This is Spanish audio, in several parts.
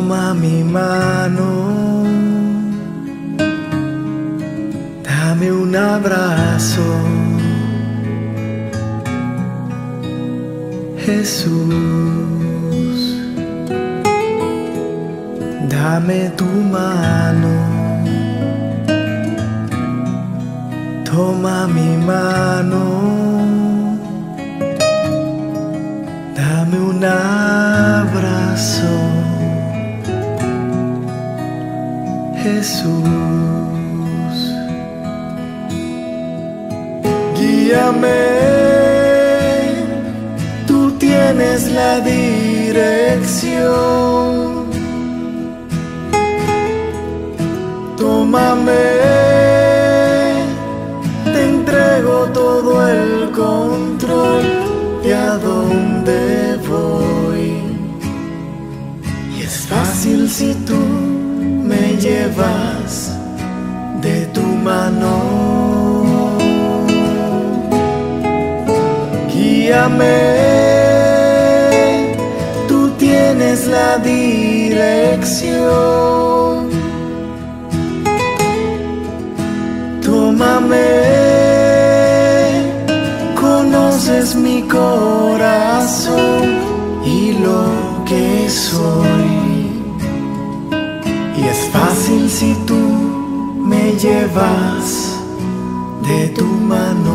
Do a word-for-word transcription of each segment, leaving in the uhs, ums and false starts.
Toma mi mano, dame un abrazo, Jesús. Dame tu mano, toma mi mano, dame un abrazo, Jesús. Guíame, tú tienes la dirección. Tómame, te entrego todo el control de a dónde voy. Y es fácil si tú me llevas de tu mano. Guíame, tú tienes la dirección. Tómame, conoces mi corazón y lo que soy. Y es fácil si tú me llevas de tu mano.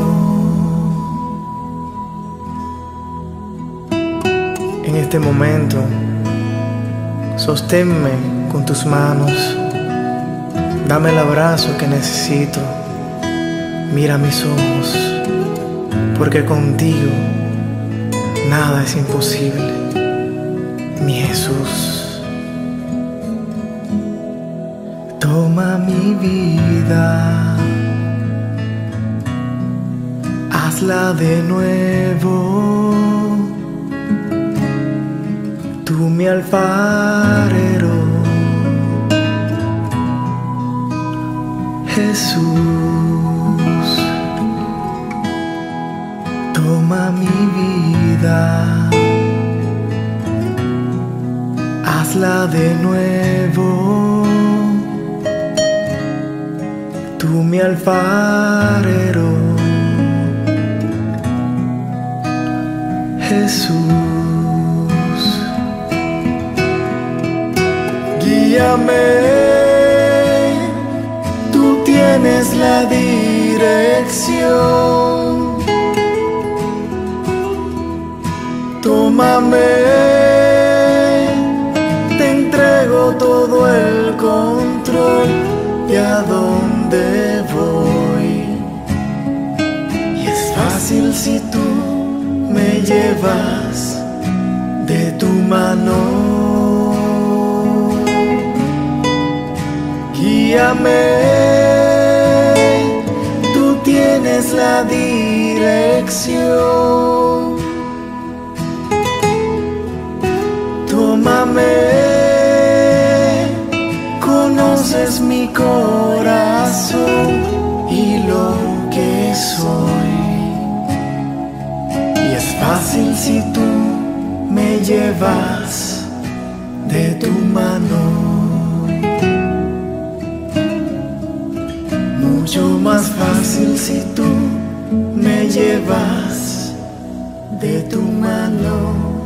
En este momento, sosténme con tus manos. Dame el abrazo que necesito. Mira mis ojos, porque contigo nada es imposible, mi Jesús. Toma mi vida, hazla de nuevo. Tú mi alfarero, Jesús. Toma mi vida, hazla de nuevo. Tú mi alfarero, Jesús. Guíame, tú tienes la dirección. Tómame, te entrego todo el control de a dónde voy. Y es fácil si tú me llevas de tu mano. Guíame, tú tienes la dirección. Tómame, conoces mi corazón y lo que soy. Y es fácil si tú me llevas de tu mano. Mucho más fácil si tú me llevas de tu mano.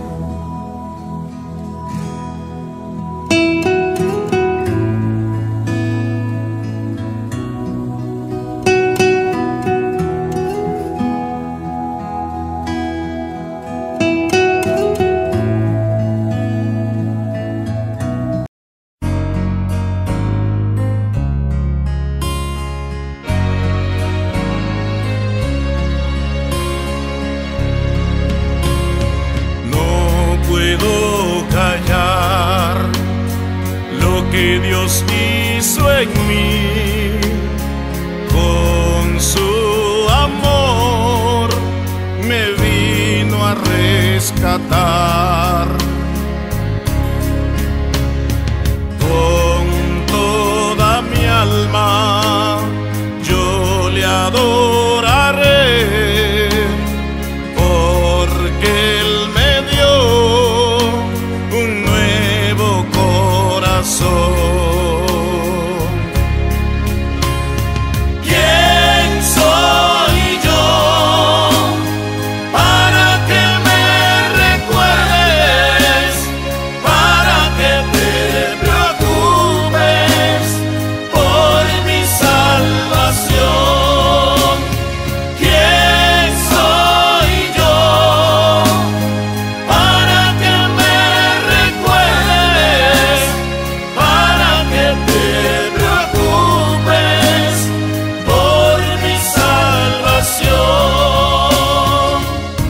Que Dios hizo en mí, con su amor me vino a rescatar. Con toda mi alma yo le adoraré, porque Él me dio un nuevo corazón. corazón. ¿Quién soy yo para que me recuerdes, para que te preocupes por mi salvación? ¿Quién soy yo para que me recuerdes, para que te preocupes por mi salvación?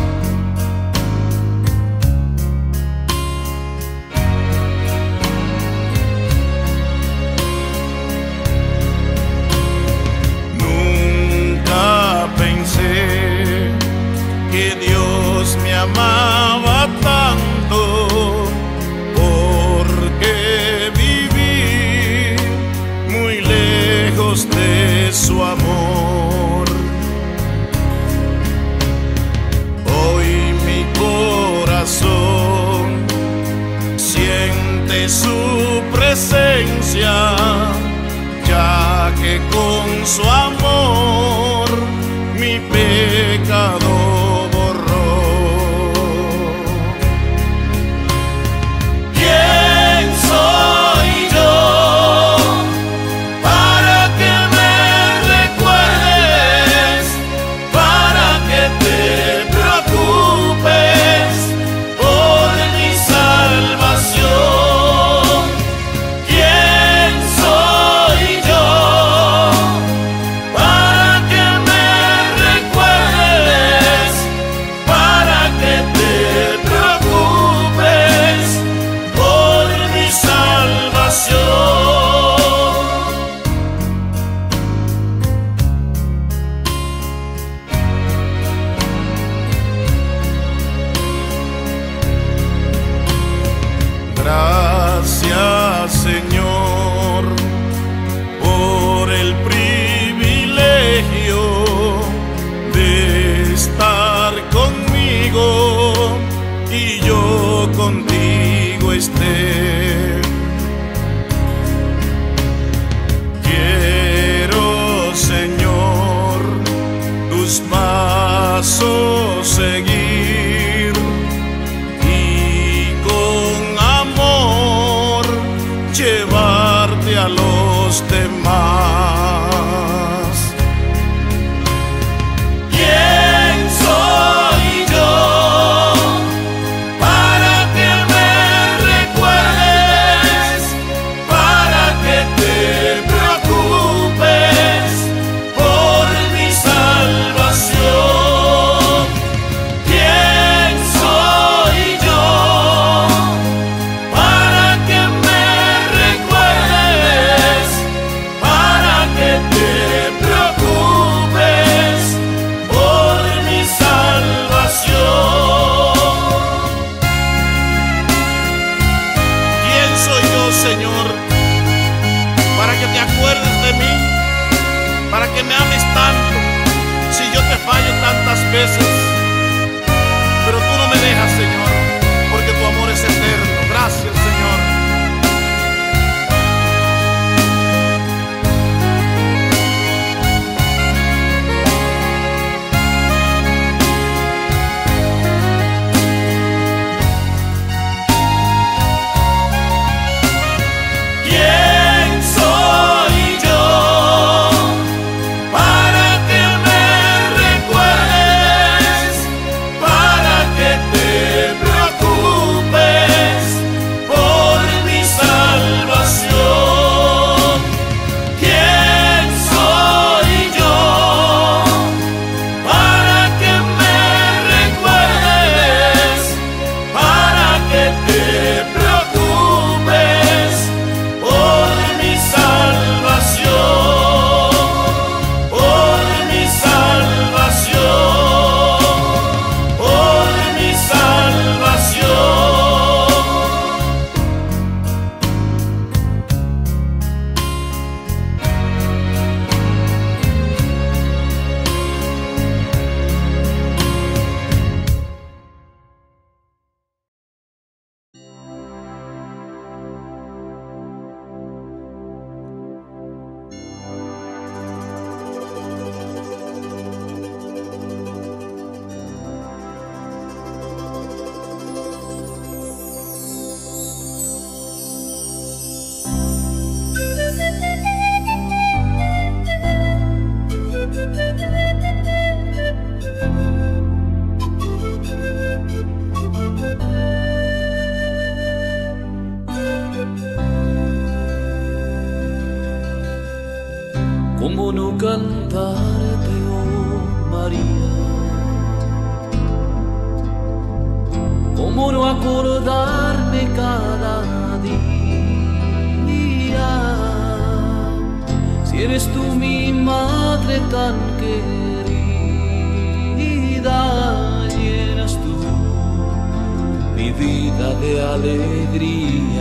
Nunca pensé que Dios me amaba tanto, porque viví muy lejos de su amor. Hoy mi corazón siente su presencia, ya que con su amor mi pecado borró. ¿Quién soy yo para que me recuerdes, para que te preocupes por mi salvación? ¿Quién soy yo para que me recuerdes, para que te preocupes por mi salvación? Gracias, Señor, por el privilegio de estar conmigo y yo contigo esté. Quiero, Señor, tus pasos seguir y con amor llevarte a los demás. ¿Quién soy yo para que me recuerdes, para que te preocupes por mi salvación? ¿Quién soy yo para que me recuerdes, para ¿Cómo no cantarte, oh María? ¿Cómo no acordarme cada día? Si eres tú mi madre tan querida, llenas tú mi vida de alegría.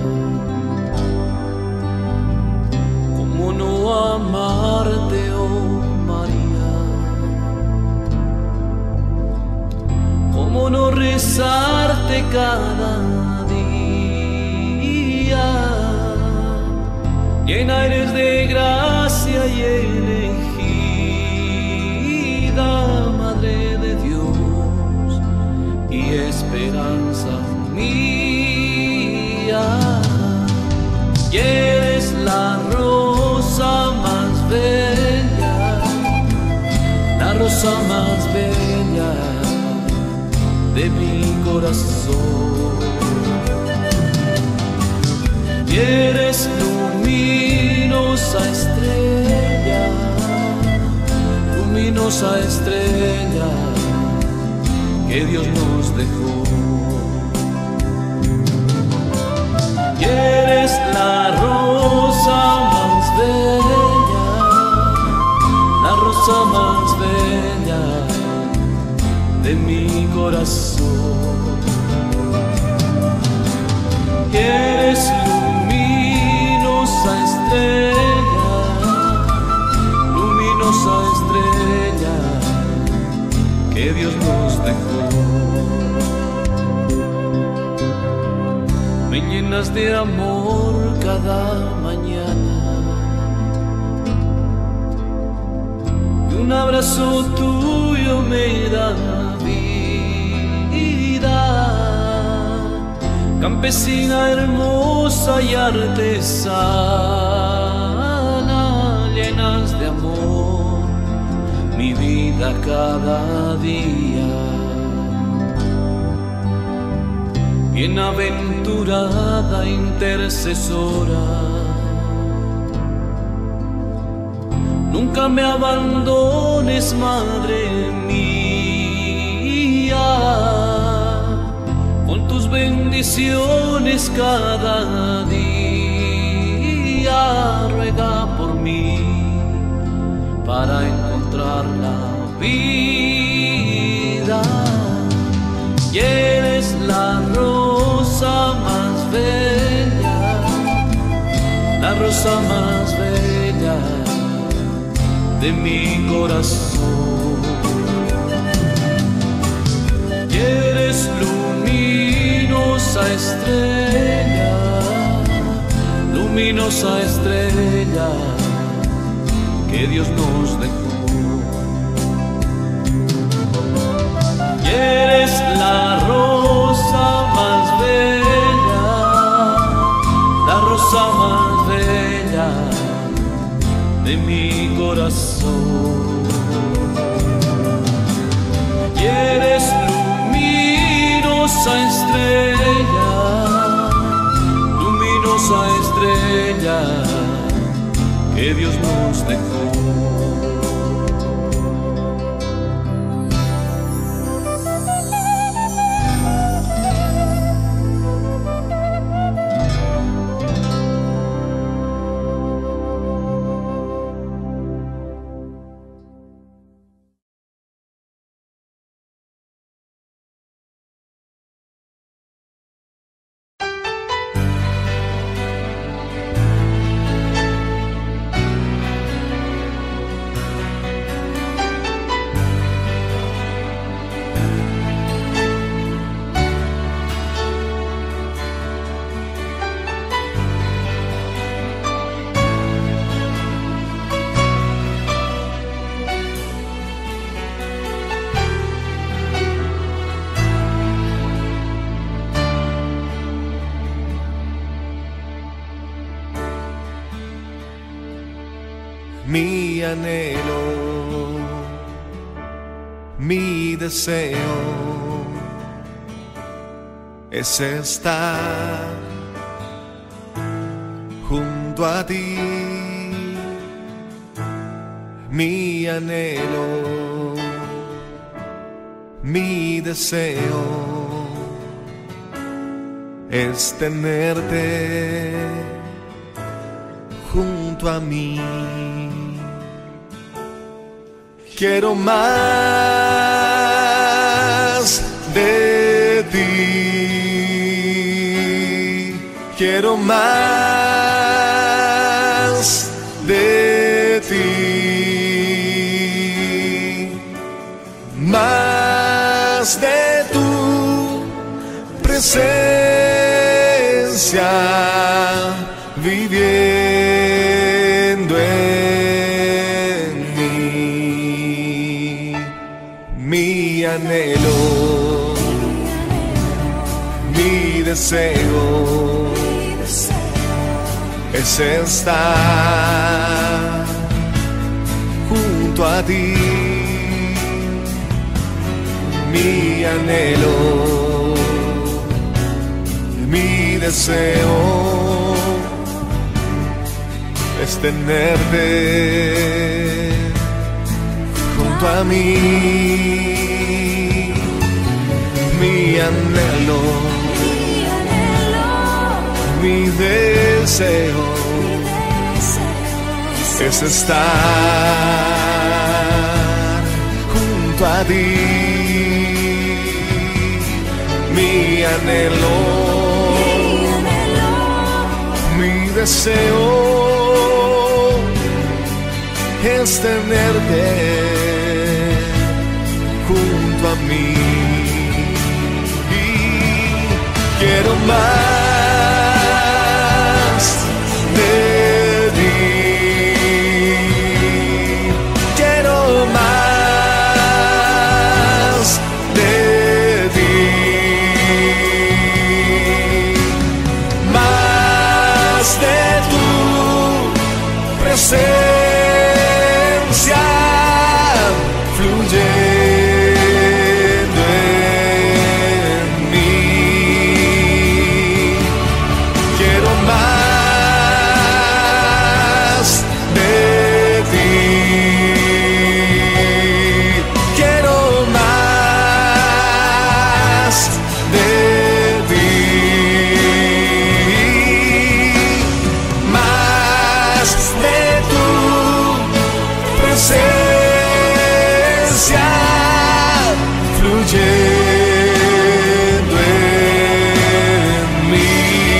¿Cómo no amarte, oh María? ¿Cómo no rezarte cada día? Llena eres de gracia y elegida, Madre de Dios y esperanza mía. Y eres la rosa más bella, la rosa más bella de mi corazón. Y eres luminosa estrella, luminosa estrella que Dios nos dejó. Y eres la rosa más bella, la rosa más bella de mi corazón. Y eres luminosa estrella, luminosa estrella que Dios nos dejó. Me llenas de amor cada mañana y un abrazo tuyo me da vida. Campesina hermosa y artesana, llenas de amor mi vida cada día. Bienaventurada intercesora, nunca me abandones, Madre mía. Con tus bendiciones cada día, ruega por mí para encontrar la vida. Y eres la rosa más bella, la rosa más bella de mi corazón. Y eres luminosa estrella, luminosa estrella que Dios nos dejó. Y eres la rosa más bella, la rosa más bella de mi corazón. Y eres luminosa estrella, luminosa estrella que Dios nos dejó. Mi anhelo, mi deseo es estar junto a ti, mi anhelo, mi deseo es tenerte junto a mí. Quiero más de ti, quiero más de ti, más de tu presencia viviendo en mí. Mi anhelo, mi deseo es estar junto a ti. Mi anhelo, mi deseo es tenerte junto a mí. Mi anhelo, mi deseo es estar junto a ti. Mi anhelo, mi deseo es tenerte junto a mí. Y quiero más de ti, quiero más de ti, más de tu presencia fluyendo en mí. Quiero más de ti, quiero más de ti, más de tu presencia fluyendo en mí.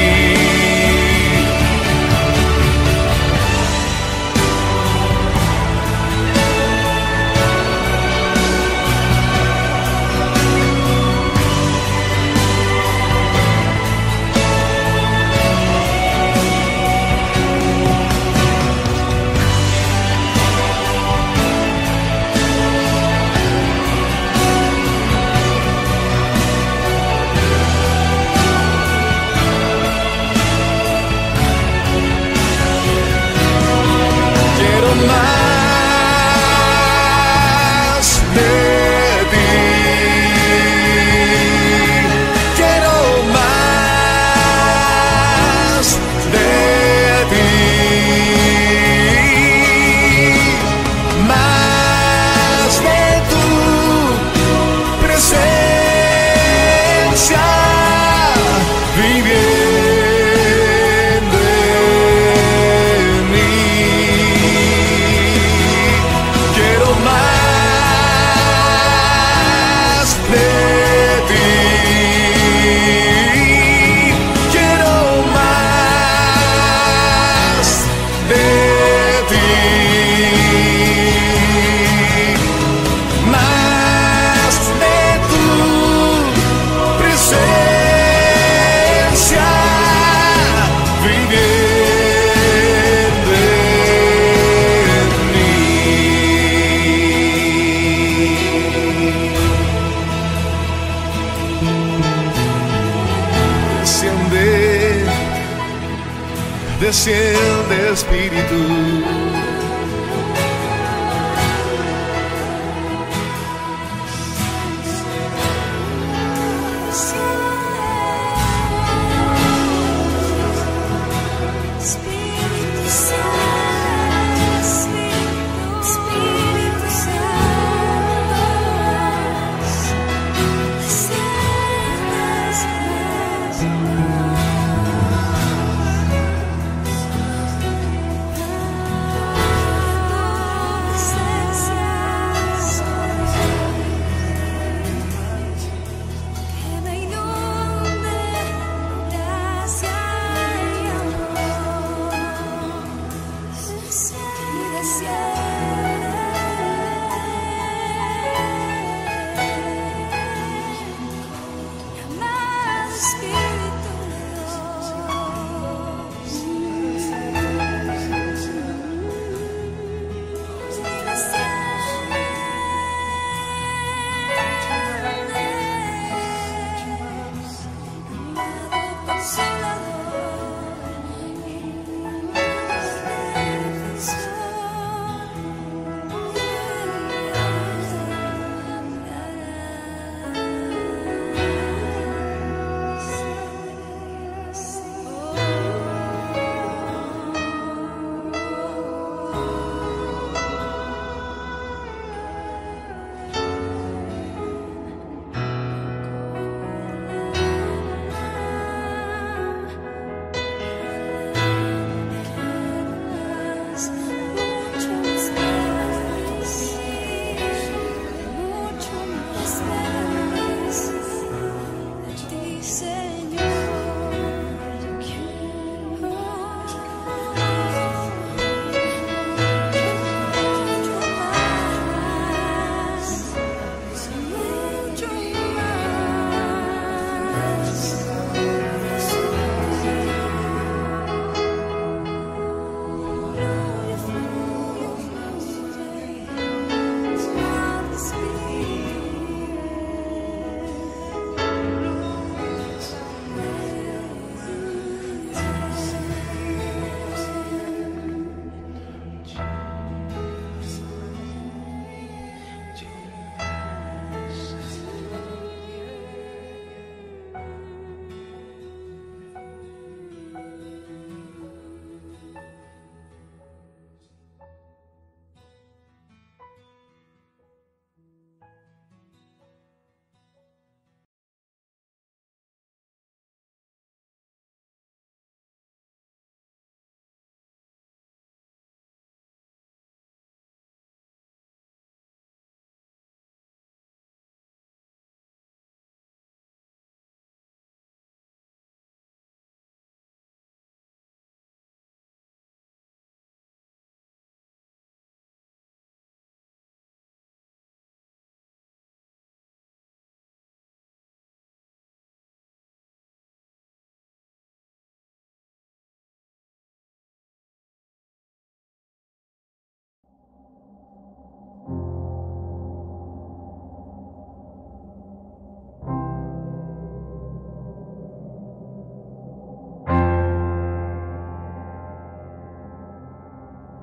Quiero más de ti, quiero más de ti, más de tu presencia viviendo en mí. Quiero más de ti, quiero más de ti, más de tu presencia viviendo en mí. Desciende, desciende Espíritu. Espíritu Santo, Espíritu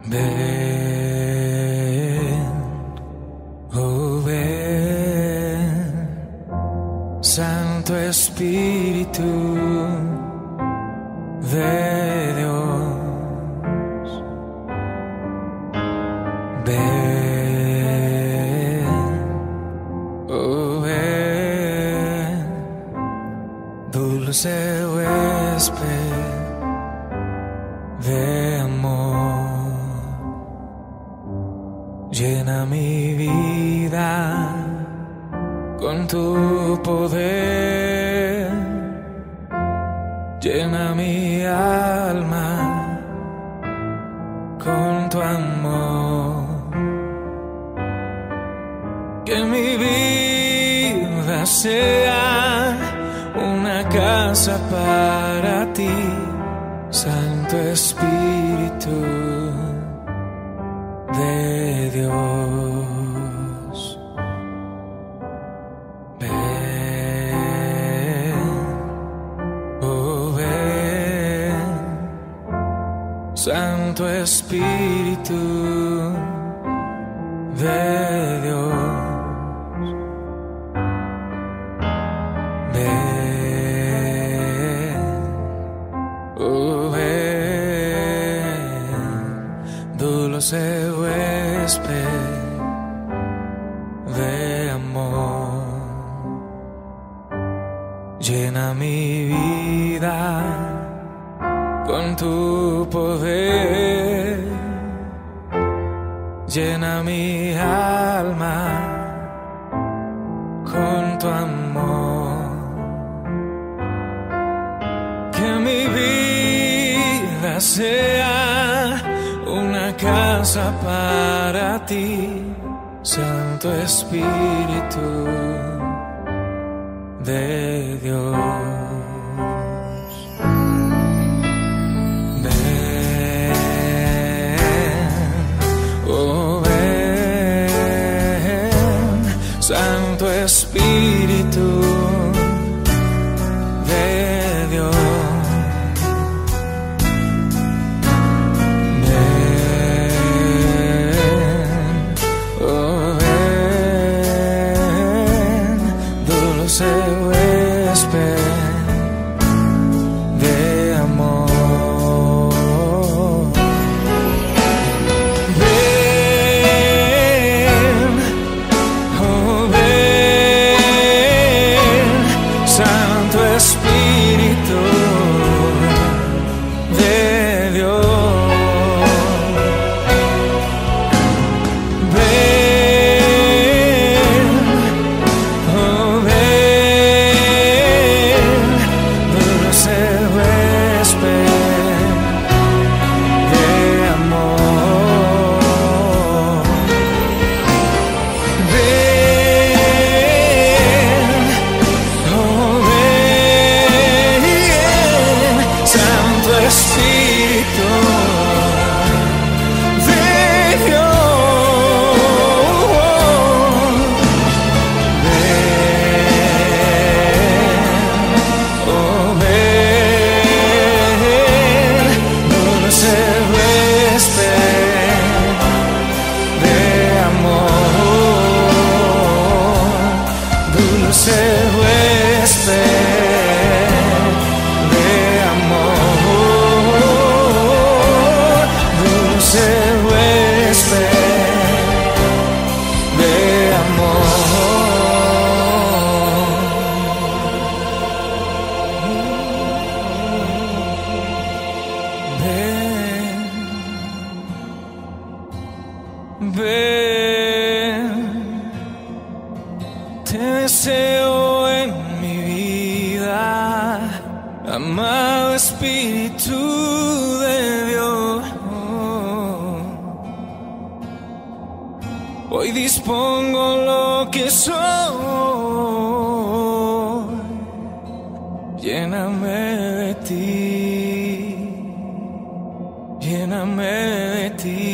Ven, oh ven, Santo Espíritu de Dios. Ven, oh ven, dulce huésped de amor. Llena mi vida con tu poder, llena mi alma con tu amor. Que mi vida sea una casa para ti, Santo Espíritu de Dios. Ven, oh ven, Santo Espíritu de Dios. Ven, oh ven, dulce huésped de amor. Llena mi vida con tu poder, llena mi alma con tu amor. Que mi vida sea una casa para ti, Santo Espíritu de Dios. Ven, oh ven, Santo Espíritu de Dios. Ven, oh ven, dulce huésped de amor. Ven, oh ven, Santo Espíritu de Dios. Ven, oh ven, dulce huésped de amor. Ven, oh ven, Santo Espíritu de Dios. Ven, oh ven, dulce huésped de amor, dulce huésped de amor, dulce huésped de amor. Ven, ven, te deseo en mi vida, amado Espíritu de Dios. Hoy dispongo lo que soy, lléname de ti, lléname de ti.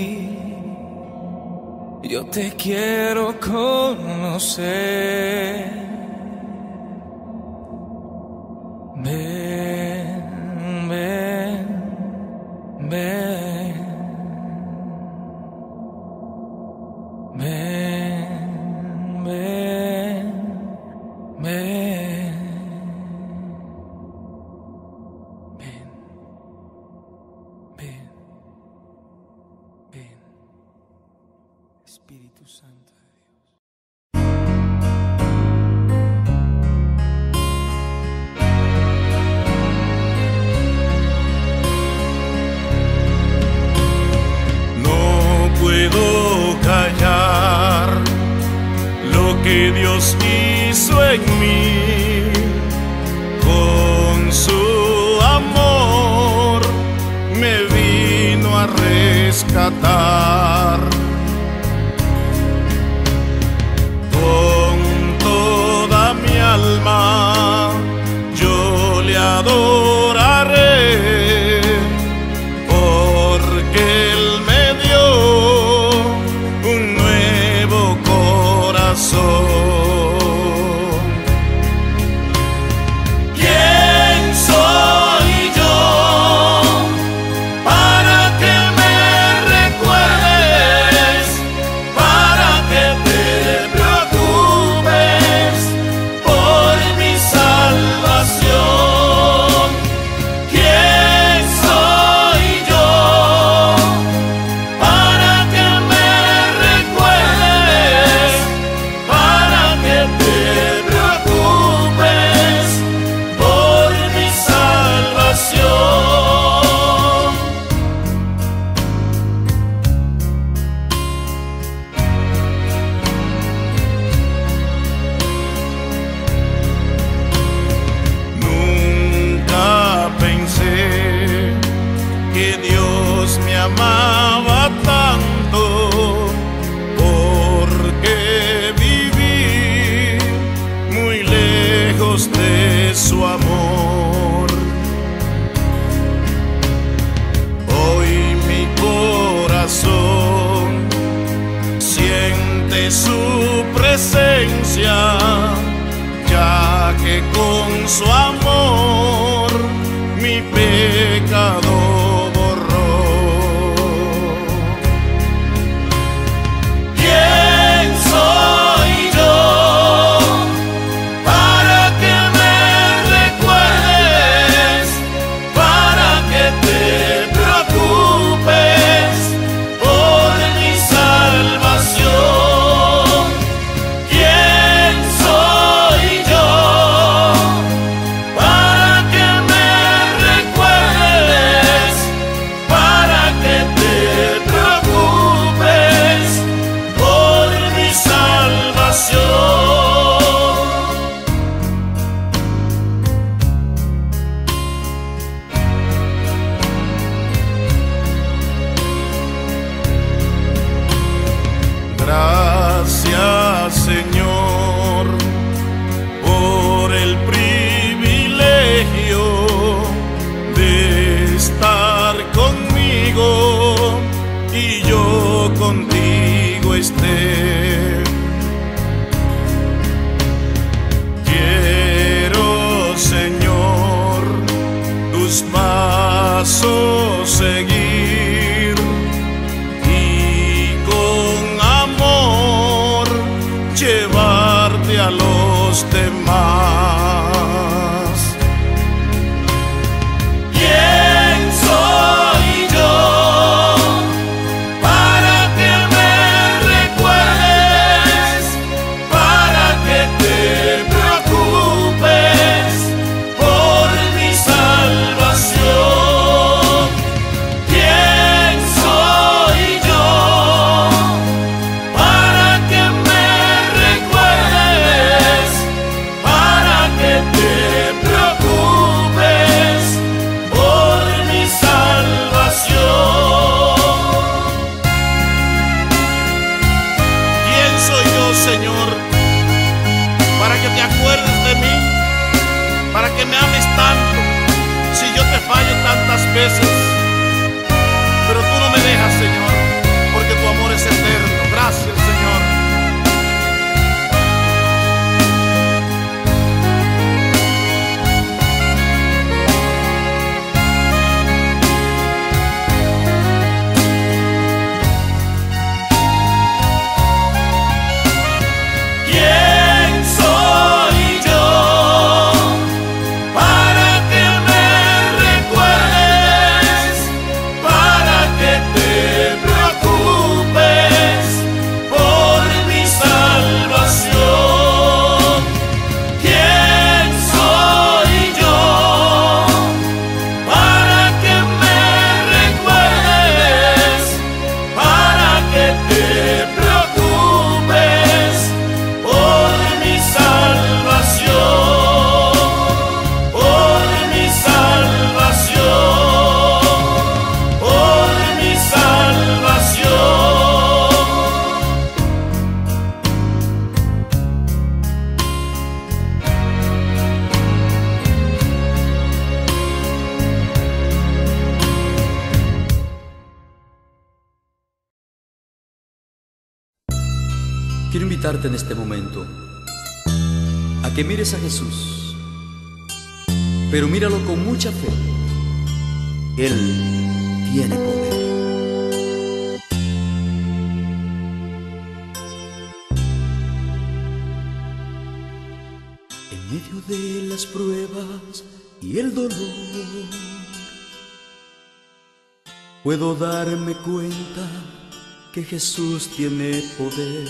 Yo te quiero conocer. Ven, ven, ven. Ven, ven, Espíritu Santo de Dios. No puedo callar lo que Dios hizo en mí. Con su amor me vino a rescatar. Con toda mi alma yo le adoraré, porque Él me dio un nuevo corazón. Amaba tanto, porque viví muy lejos de su amor. Hoy mi corazón siente su presencia, ya que con su amor mi pecado Gracias, Señor, por el privilegio de estar conmigo y yo contigo esté. Quiero, Señor, tus pasos seguir y con amor llevarte a los demás. ¿Quién soy yo para que me recuerdes, para que te preocupes por mi salvación? Quiero invitarte en este momento a que mires a Jesús, pero míralo con mucha fe. Él tiene poder. En medio de las pruebas y el dolor, puedo darme cuenta que Jesús tiene poder.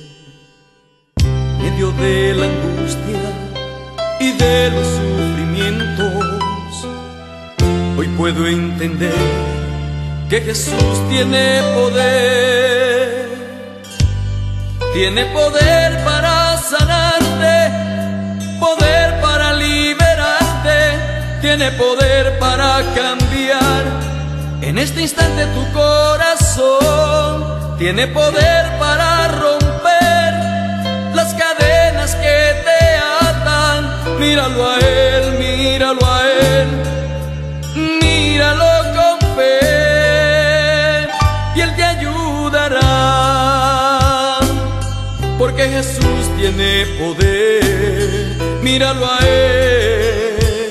En medio de la angustia y de los sufrimientos, hoy puedo entender que Jesús tiene poder. Tiene poder para sanarte, poder para liberarte, tiene poder para cambiar en este instante tu corazón, tiene poder para romper las cadenas que te atan. Míralo a Él, míralo a Él, míralo con fe y Él te ayudará, porque Jesús tiene poder. Míralo a Él.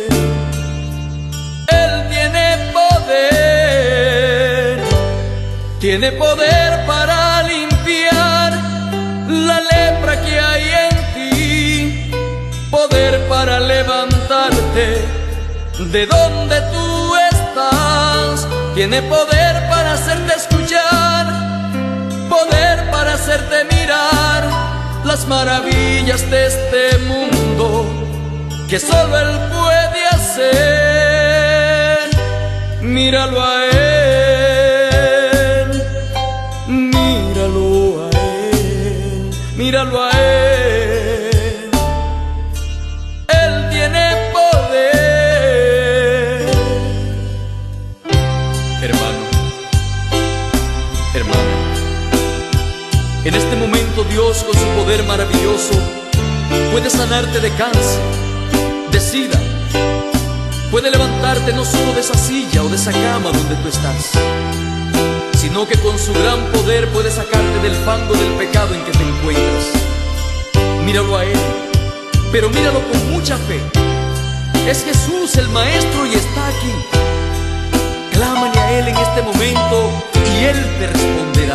Tiene poder para limpiar la lepra que hay en ti, poder para levantarte de donde tú estás. Tiene poder para hacerte escuchar, poder para hacerte mirar las maravillas de este mundo que solo Él puede hacer. Míralo a Él. Míralo a Él, Él tiene poder. Hermano, hermana, en este momento Dios con su poder maravilloso puede sanarte de cáncer, de sida, puede levantarte no solo de esa silla o de esa cama donde tú estás, sino que con su gran poder puede sacarte del fango del pecado en que te encuentras. Míralo a Él, pero míralo con mucha fe. Es Jesús el Maestro y está aquí. Clámale a Él en este momento y Él te responderá.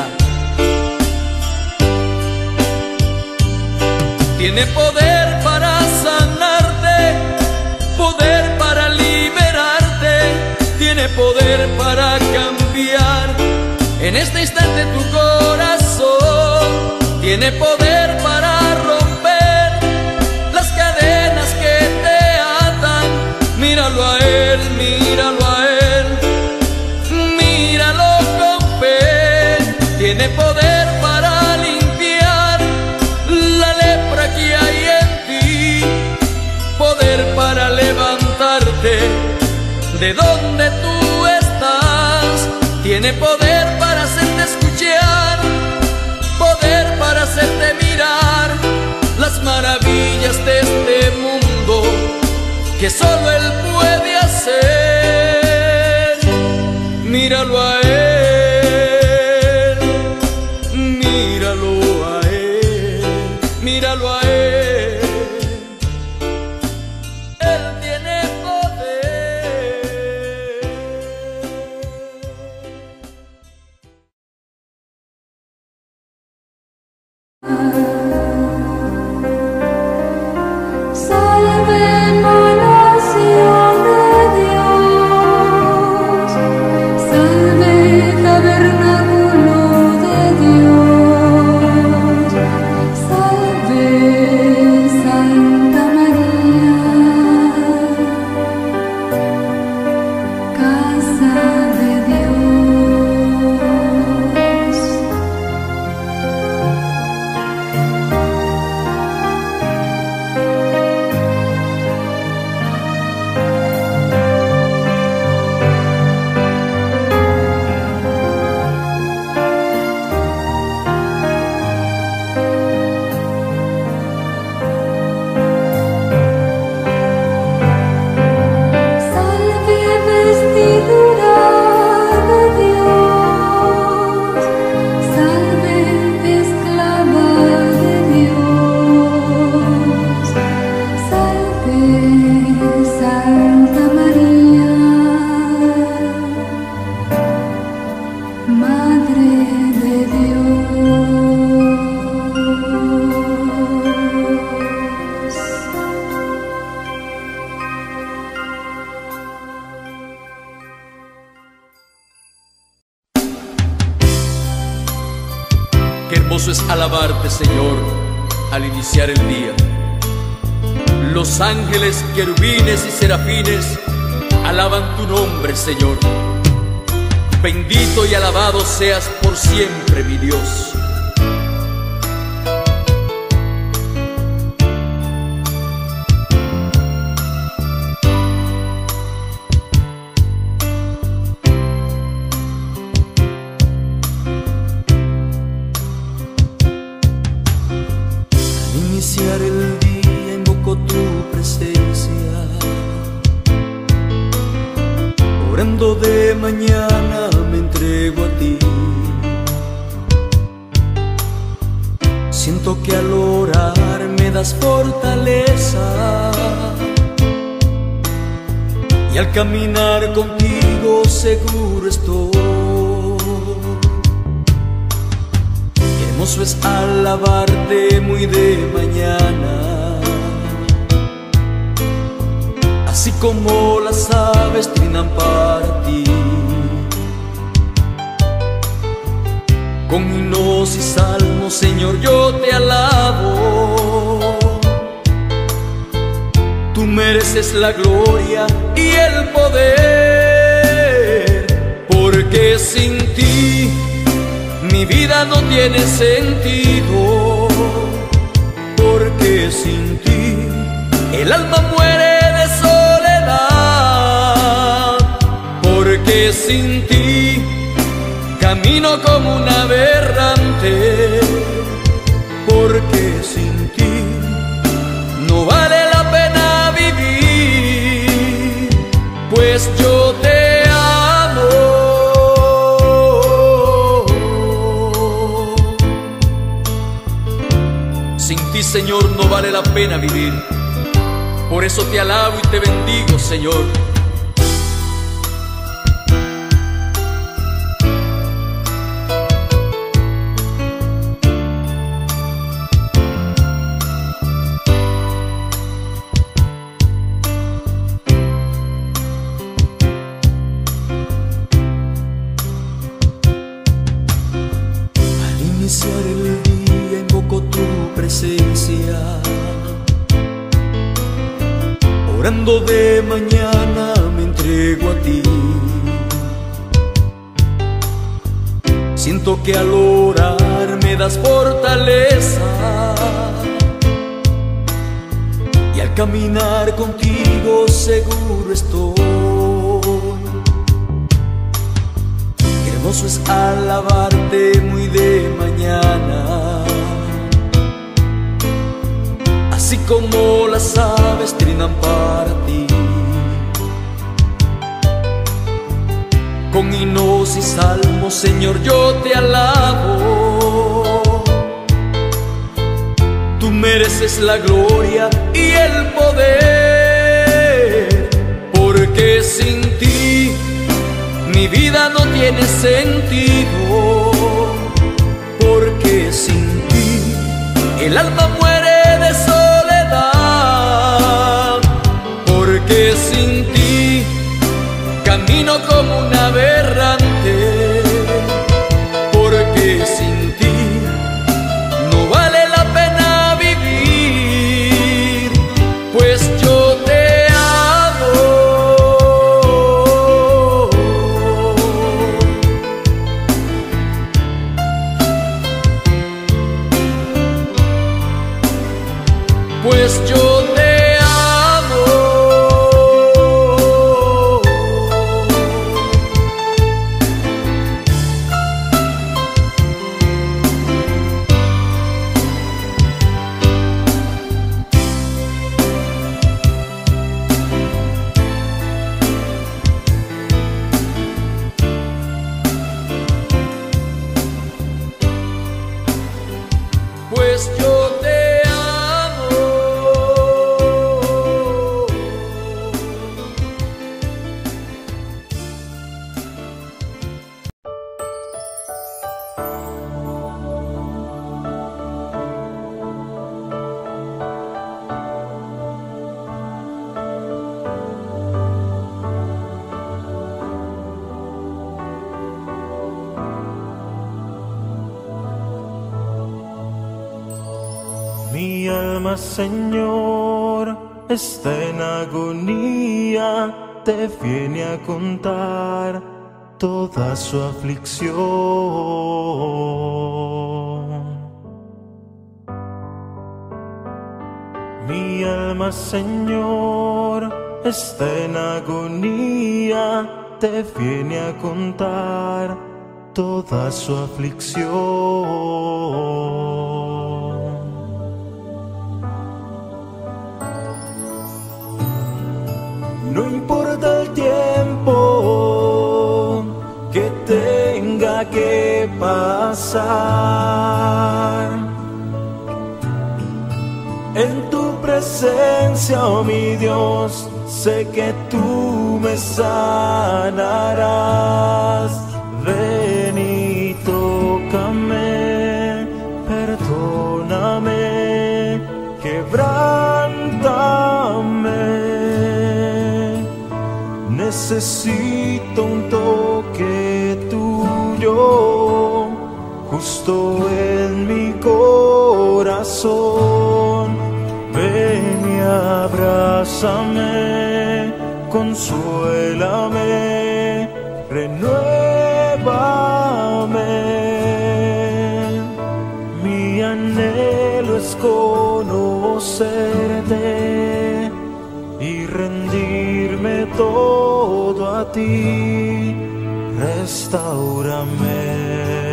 Tiene poder para sanarte, poder para liberarte, tiene poder para cambiar en este instante tu corazón, tiene poder para romper las cadenas que te atan. Míralo a Él, míralo a Él, míralo con fe. Tiene poder para limpiar la lepra que hay en ti, poder para levantarte de donde tú estás. Tiene poder para hacerte escuchar, poder para hacerte mirar las maravillas de este mundo que solo Él puede hacer. Míralo a Él, míralo a Él, míralo a Él. Él tiene Salve Qué hermoso es alabarte, Señor, al iniciar el día. Los ángeles, querubines y serafines alaban tu nombre, Señor. Bendito y alabado seas por siempre, mi Dios. Al iniciar el día invoco tu presencia, orando de mañana me entrego a ti. Siento que al orar me das fortaleza, y al caminar contigo seguro estoy. Qué hermoso es alabarte muy de mañana, así como las aves trinan para ti. Con himnos y salmos, Señor, yo te alabo. Tú mereces la gloria y el poder, porque sin ti mi vida no tiene sentido, porque sin ti el alma muere de soledad, porque sin ti camino como un aberrante, porque sin ti no vale la pena vivir, pues yo te amo. Sin ti, Señor, no vale la pena vivir. Por eso te alabo y te bendigo, Señor. Al iniciar el día invoco tu presencia, orando de mañana me entrego a ti. Siento que al orar me das fortaleza, y al caminar contigo seguro estoy. Qué hermoso es alabarte muy de mañana, así como las aves trinan para ti. Con himnos y salmos, Señor, yo te alabo. Tú mereces la gloria y el poder, porque sin ti mi vida no tiene sentido, porque sin ti el alma muere de soledad, porque sin ti camino como un aberrante, porque sin ti no vale la pena vivir, pues yo te amo. Pues yo te amo. Pues yo te amo. Mi alma, Señor, está en agonía, te viene a contar toda su aflicción. Mi alma, Señor, está en agonía, te viene a contar toda su aflicción. No importa el tiempo que tenga que pasar, en tu presencia, oh mi Dios, sé que tú me sanarás. Ven y tócame, perdóname, quebrántame. Necesito un toque tuyo, justo en mi corazón. Ven y abrázame, consuélame, renuévame. Mi anhelo es conocerte y rendirme todo a ti. Restáurame.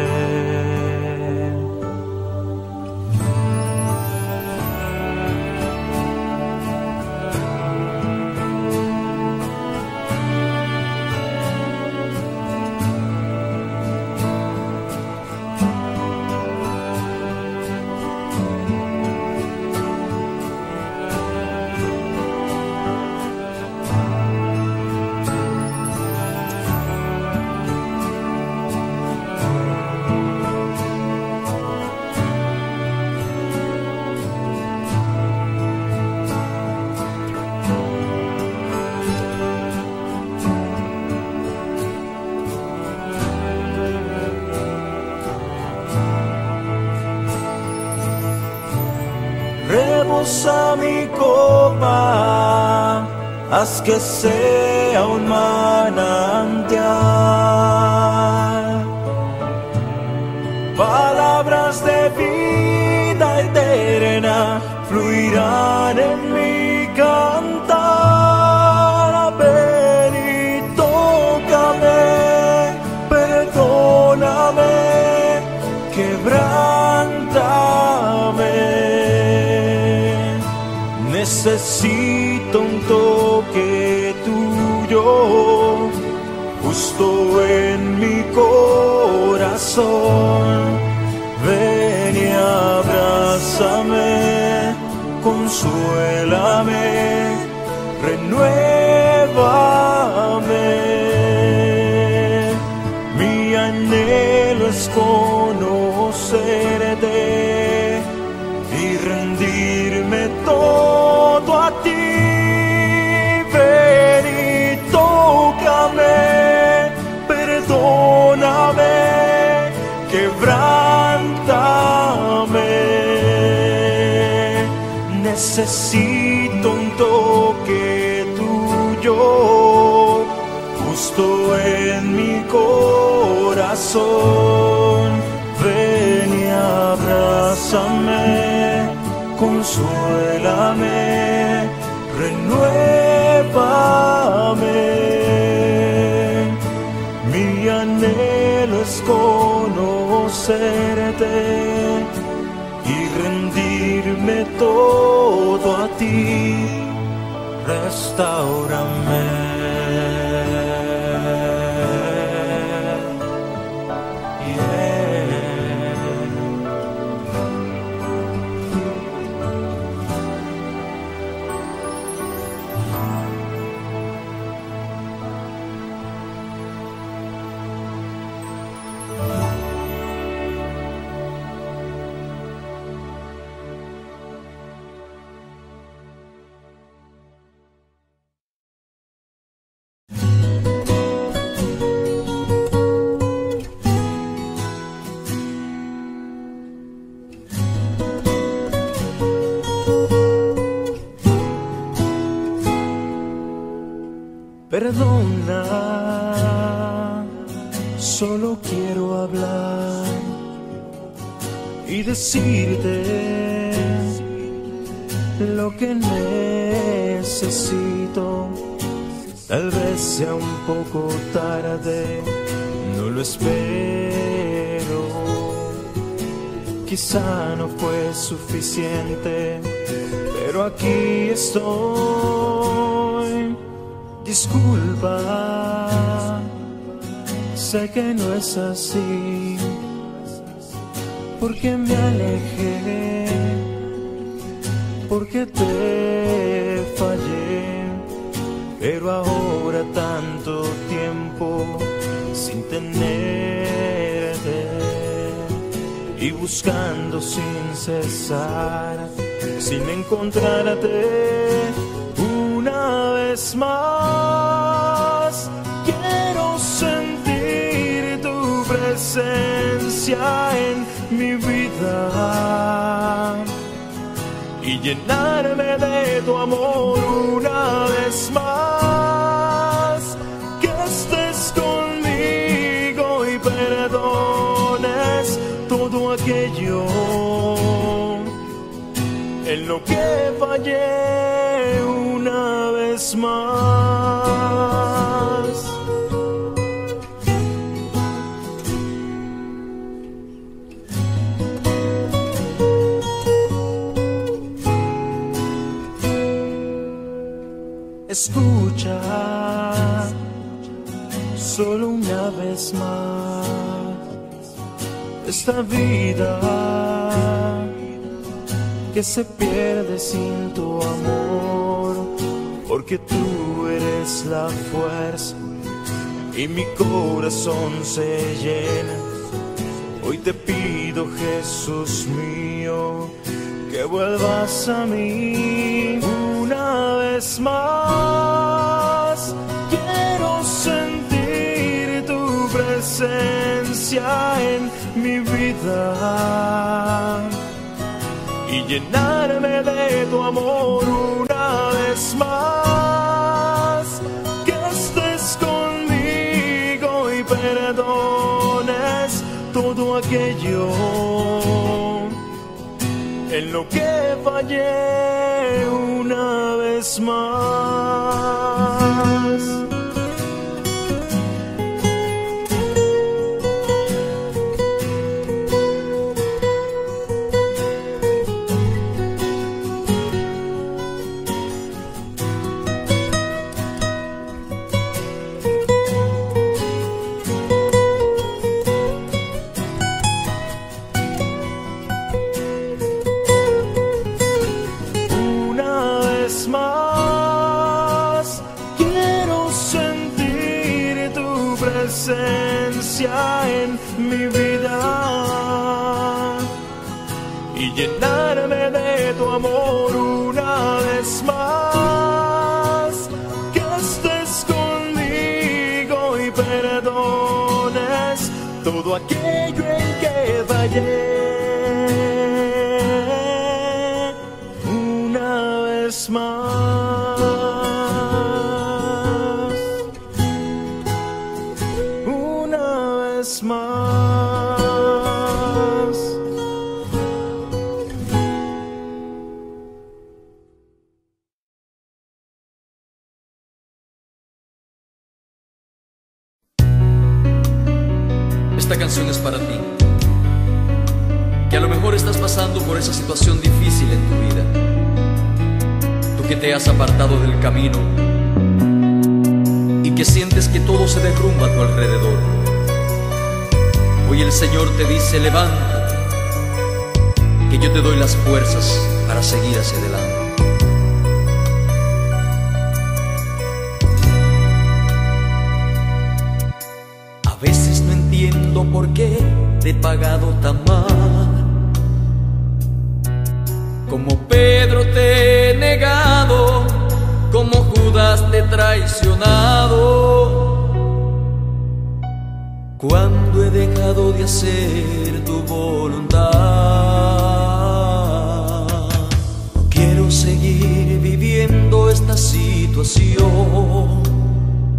Rebosa mi copa, haz que sea un manantial. Palabras de vida eterna fluirán en mi cantar. Ven y tócame, perdóname, quebrántame. Necesito un toque tuyo, justo en mi corazón. Ven y abrázame, consuélame, renuévame. Mi anhelo es conocerte y rendirme todo a ti. Ven y tócame, perdóname, quebrántame. Necesito un toque tuyo, justo en mi corazón. Ven y abrázame, consuélame, renuévame. Mi anhelo es conocerte y rendirme todo a ti. Restáurame. Perdona, solo quiero hablar y decirte lo que necesito. Tal vez sea un poco tarde, no lo espero. Quizá no fue suficiente, pero aquí estoy. Disculpa, sé que no es así, porque me alejé, porque te fallé, pero ahora tanto tiempo sin tenerte y buscando sin cesar, sin encontrarte una vez más. Quiero sentir tu presencia en mi vida y llenarme de tu amor una vez más. Que estés conmigo y perdones todo aquello en lo que fallé una vez más. Escucha, solo una vez más, esta vida que se pierde sin tu amor, porque tú eres la fuerza y mi corazón se llena. Hoy te pido, Jesús mío, que vuelvas a mí una vez más. Quiero sentir tu presencia en mi vida y llenarme de tu amor una vez más. Que estés conmigo y perdones todo aquello en lo que fallé una vez más. En mi vida y llenarme de tu amor una vez más. Que estés conmigo y perdones todo aquello en que fallé una vez más. Más. Esta canción es para ti, que a lo mejor estás pasando por esa situación difícil en tu vida. Tú que te has apartado del camino y que sientes que todo se derrumba a tu alrededor. Hoy el Señor te dice: levántate, que yo te doy las fuerzas para seguir hacia adelante. A veces no entiendo por qué te he pagado tan mal. Como Pedro te he negado, como Judas te he traicionado. Cuando he dejado de hacer tu voluntad, quiero seguir viviendo esta situación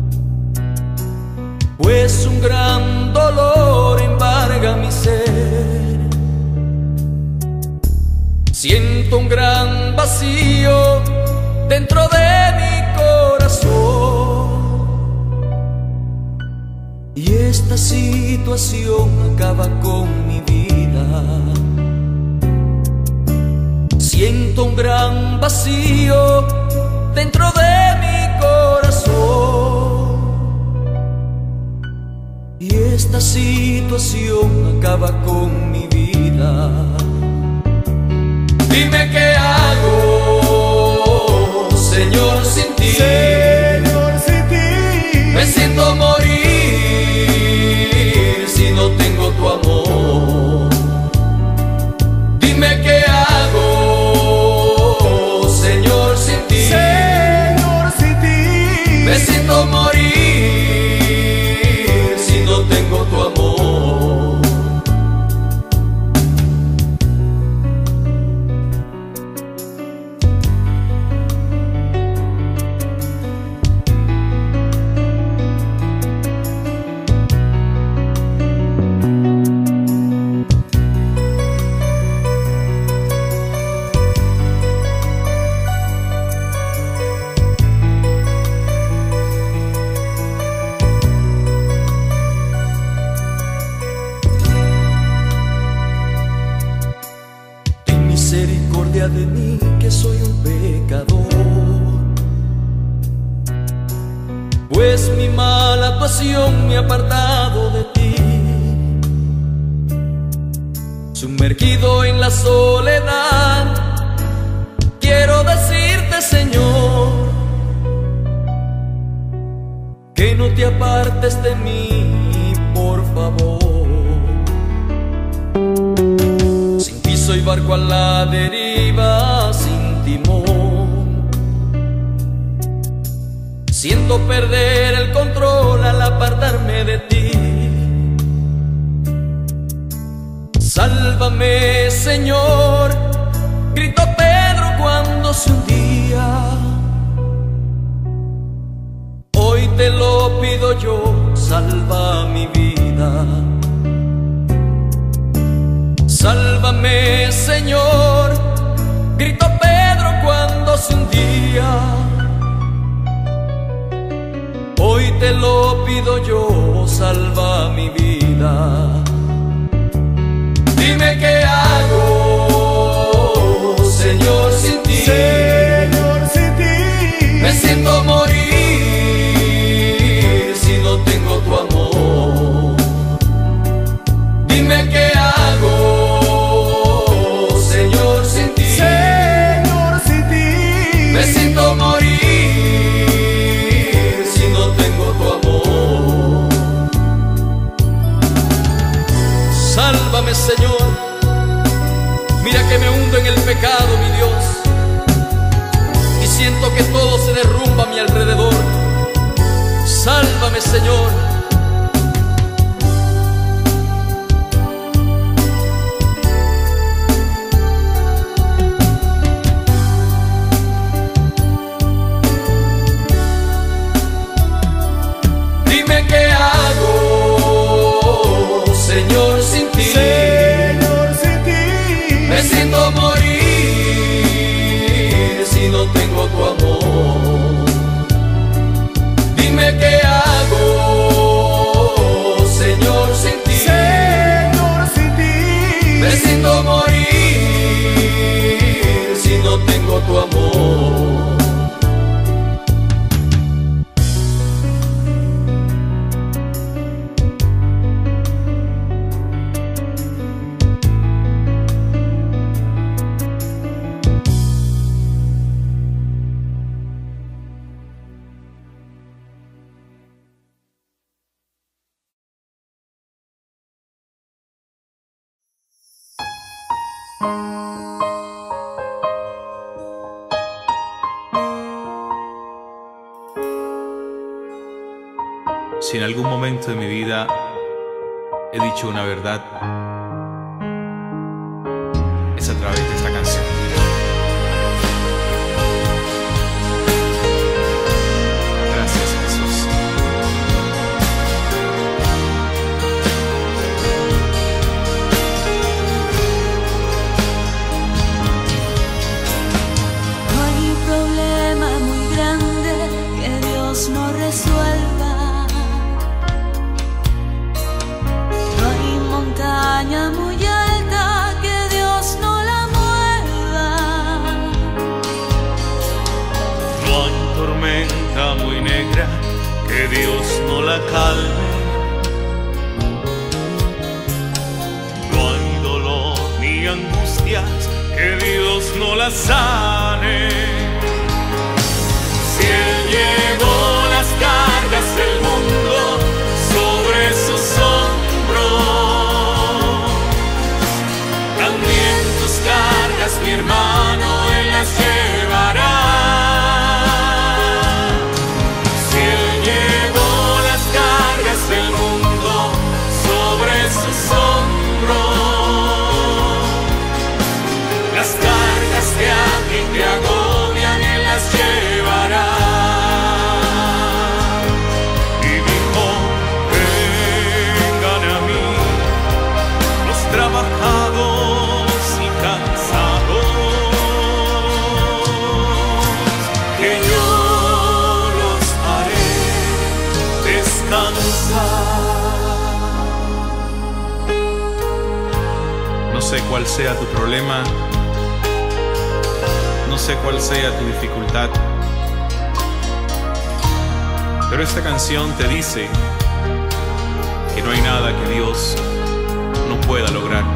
vacío dentro de mi corazón. Y esta situación acaba con mi vida. Siento un gran vacío dentro de mi corazón. Y esta situación acaba con mi vida. Dime qué hago, Señor, sin ti. Señor, sin ti. Me siento morir si no tengo tu amor. Dime qué hago, Señor, sin ti. Señor, sin ti. Me siento morir si no tengo tu amor. Misericordia de mí, que soy un pecador, pues mi mala actuación me ha apartado de ti. Sumergido en la soledad, quiero decirte, Señor, que no te apartes de mí, por favor. Soy barco a la deriva sin timón. Siento perder el control al apartarme de ti. Sálvame, Señor, gritó Pedro cuando se hundía. Hoy te lo pido yo, salva mi vida. Sálvame, Señor, gritó Pedro cuando se hundía. Hoy te lo pido yo, salva mi vida. Dime qué hago, Señor, sin ti. Señor, sin ti. Me siento morir si no tengo tu amor. Dime qué hago, me siento morir si no tengo tu amor. Sálvame, Señor. Mira que me hundo en el pecado, mi Dios, y siento que todo se derrumba a mi alrededor. Sálvame, Señor. Señor, sin ti. Señor, sin ti. Me siento morir si no tengo tu amor. Dime qué hago, Señor, sin ti. Señor, sin ti. Me siento morir si no tengo tu amor. Si en algún momento de mi vida he dicho una verdad, es a través de esta canción. Gracias, Jesús. Dios no la calme. No hay dolor ni angustias que Dios no la sane. Si Él llevó las cargas del mundo sobre sus hombros, también tus cargas, mi hermano, Él las llevará. Si Él llevó las cargas del mundo sobre sus hombros, las cargas que a ti te agobian, Él las llevará. Y dijo: vengan a mí los trabajados y cansados, que yo los haré descansar. No sé cuál sea tu problema, no sé cuál sea tu dificultad, pero esta canción te dice que no hay nada que Dios no pueda lograr.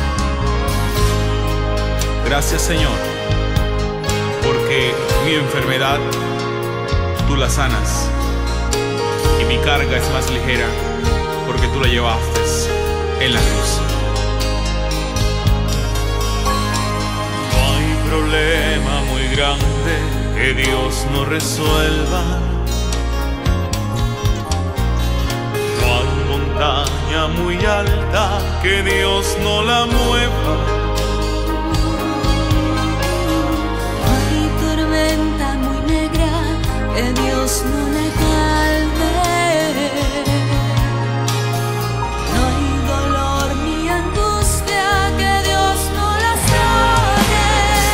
Gracias, Señor, porque mi enfermedad tú la sanas y mi carga es más ligera porque tú la llevaste en la cruz. Problema muy grande que Dios no resuelva. No hay montaña muy alta que Dios no la mueva. No hay tormenta muy negra que Dios no le calme. No hay dolor ni angustia que Dios no la sane.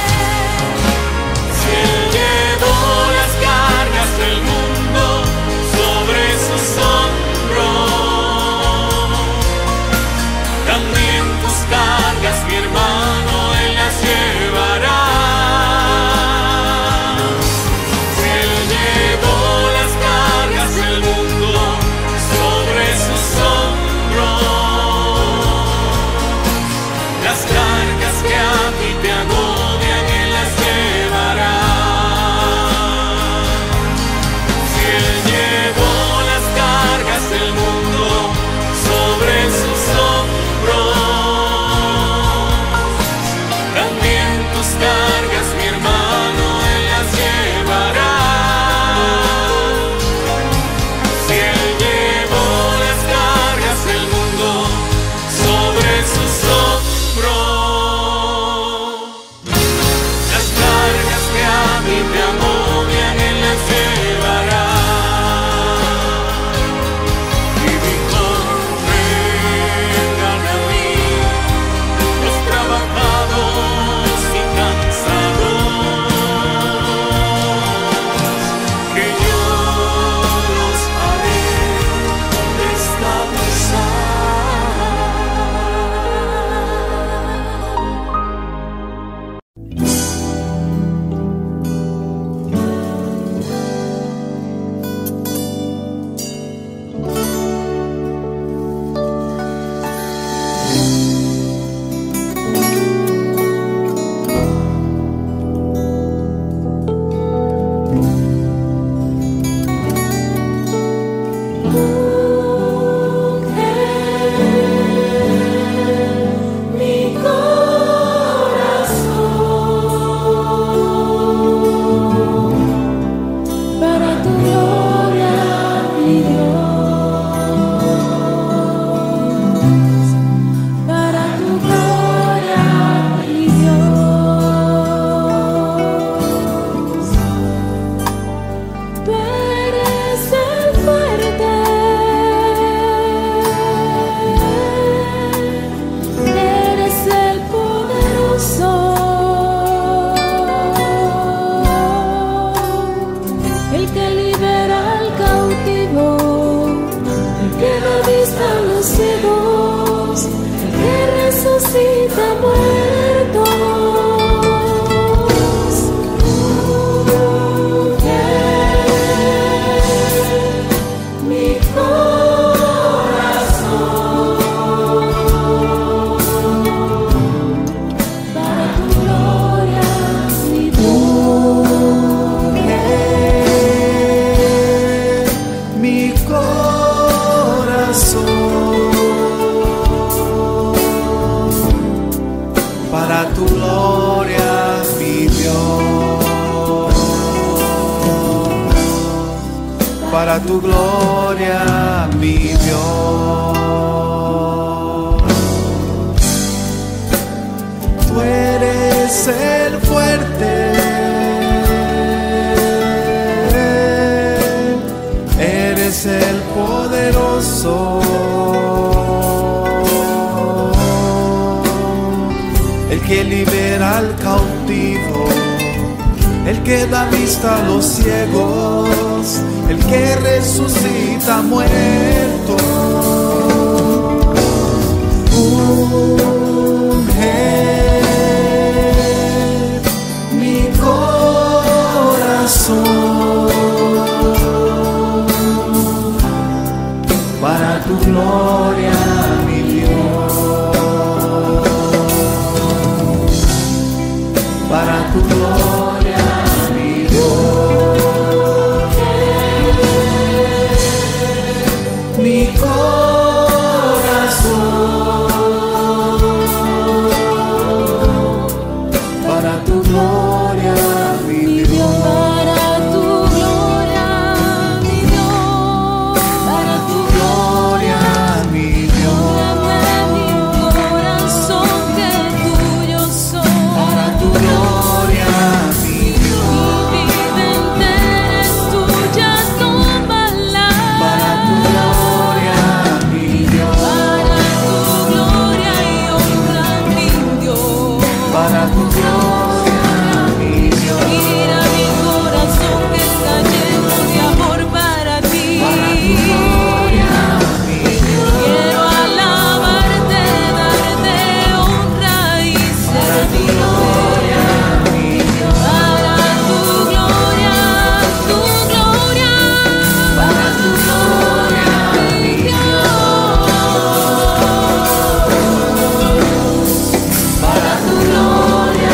Del mundo sobre sus hombros, también tus cargas, mi hermano, Él las llevará. Si Él llevó las cargas del mundo sobre sus hombros, las cargas que a ti te agobian, Él las llevará. El mundo sobre sus hombros, también tus cargas, mi hermano, Él las llevará. Si Él llevó las cargas del mundo sobre sus hombros, las cargas que a mí te agobian, Él las llevará. tu gloria, mi Dios, para tu gloria, mi Dios. Tú eres el fuerte, eres el poderoso, el que libera al cautivo, el que da vista a los ciegos, el que resucita muertos. Unge mi corazón para tu gloria, mi Dios, para tu gloria, mi Dios. Mi corazón para tu gloria, mi Dios, para tu gloria, mi Dios, para tu gloria, mi Dios, dame mi corazón que tuyo soy, para tu gloria, mi Dios, mi vida entera es tuya, tómala, para tu gloria, mi Dios, para tu gloria y honra, mi Dios, para tu gloria, mi Dios, mira mi corazón que está lleno de amor para ti, para tu gloria, mi Dios, quiero alabarte, darte honra y servirte, mi Dios, para tu gloria, tu gloria, para tu gloria, mi Dios, para tu gloria,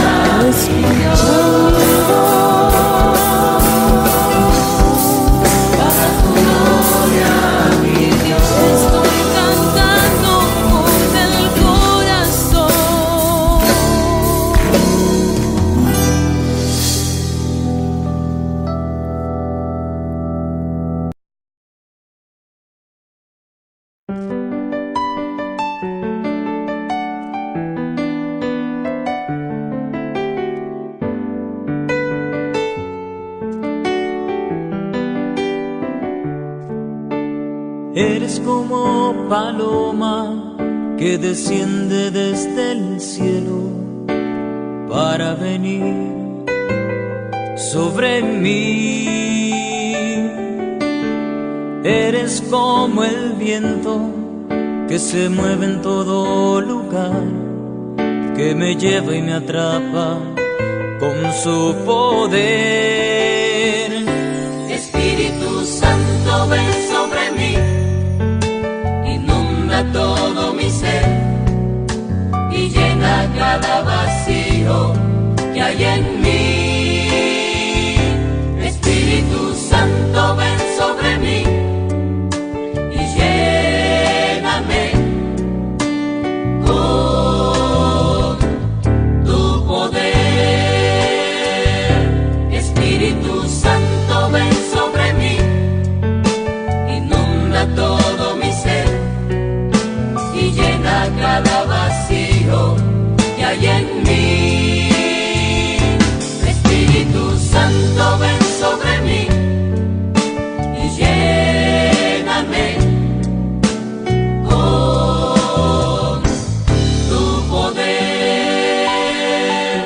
para tu gloria, mi Dios. estoy cantando con el corazón. Eres como paloma que desciende desde el cielo para venir sobre mí. Eres como el viento que se mueve en todo lugar, que me lleva y me atrapa con su poder. Espíritu Santo, ven sobre mí, inunda todo mi ser y llena cada vacío que hay en mí. Espíritu Santo, ven sobre mí y lléname con tu poder. Espíritu Santo, ven sobre mí, inunda todo mi ser y llena cada vacío que hay en mí. Espíritu Santo, ven sobre mí y lléname con tu poder.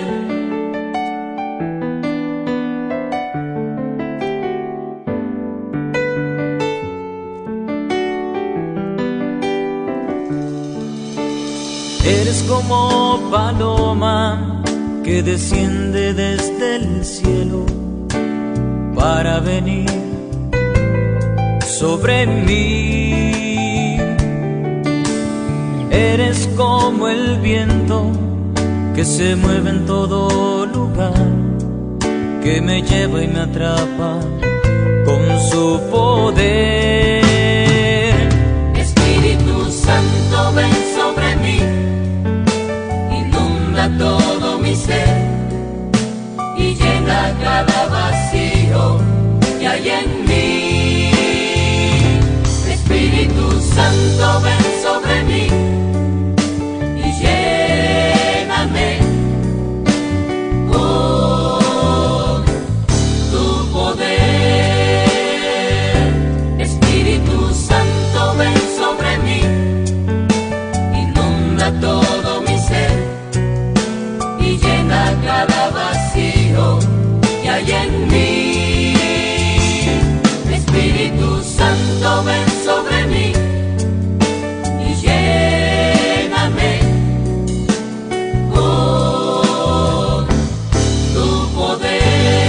Eres como paloma que desciende desde el cielo para venir sobre mí. Eres como el viento que se mueve en todo lugar, que me lleva y me atrapa con su poder. Espíritu Santo, ven sobre mí, inunda todo hay en mí. Espíritu Santo, ven sobre mí y lléname con tu poder. Espíritu Santo, ven sobre mí, inunda todo mi ser y llena cada vacío que hay en mí. Espíritu Santo, ven sobre mí y lléname con tu poder.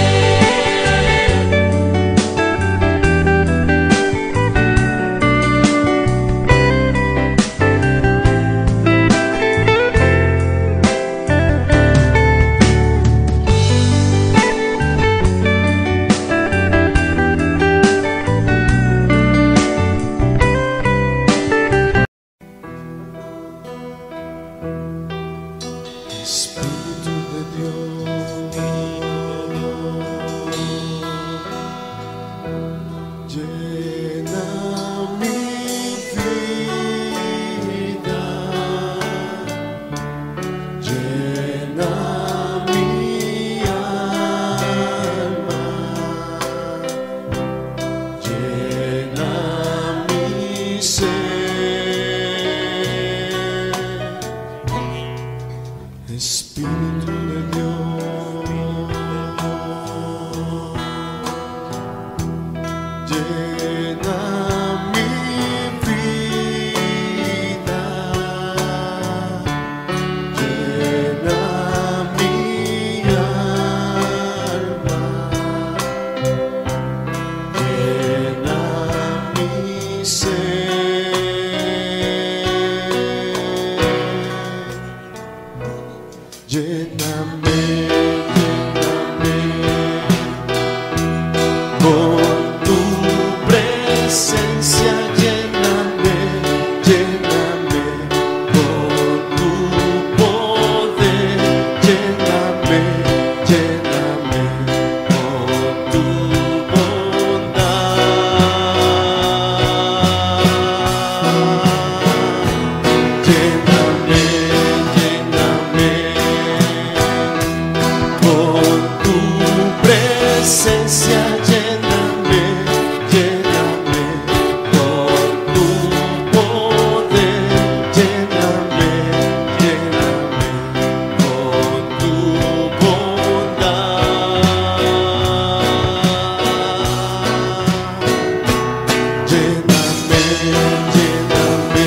Espíritu de Dios, llena mi vida, llena mi alma, llena mi ser. Espíritu de Dios, llena mi vida, llena mi alma, llena mi ser. Lléname, lléname con tu presencia, lléname, lléname con tu poder, lléname, lléname con tu bondad. Lléname, lléname con tu presencia, lléname, lléname con tu poder, lléname, lléname con tu bondad. Lléname, lléname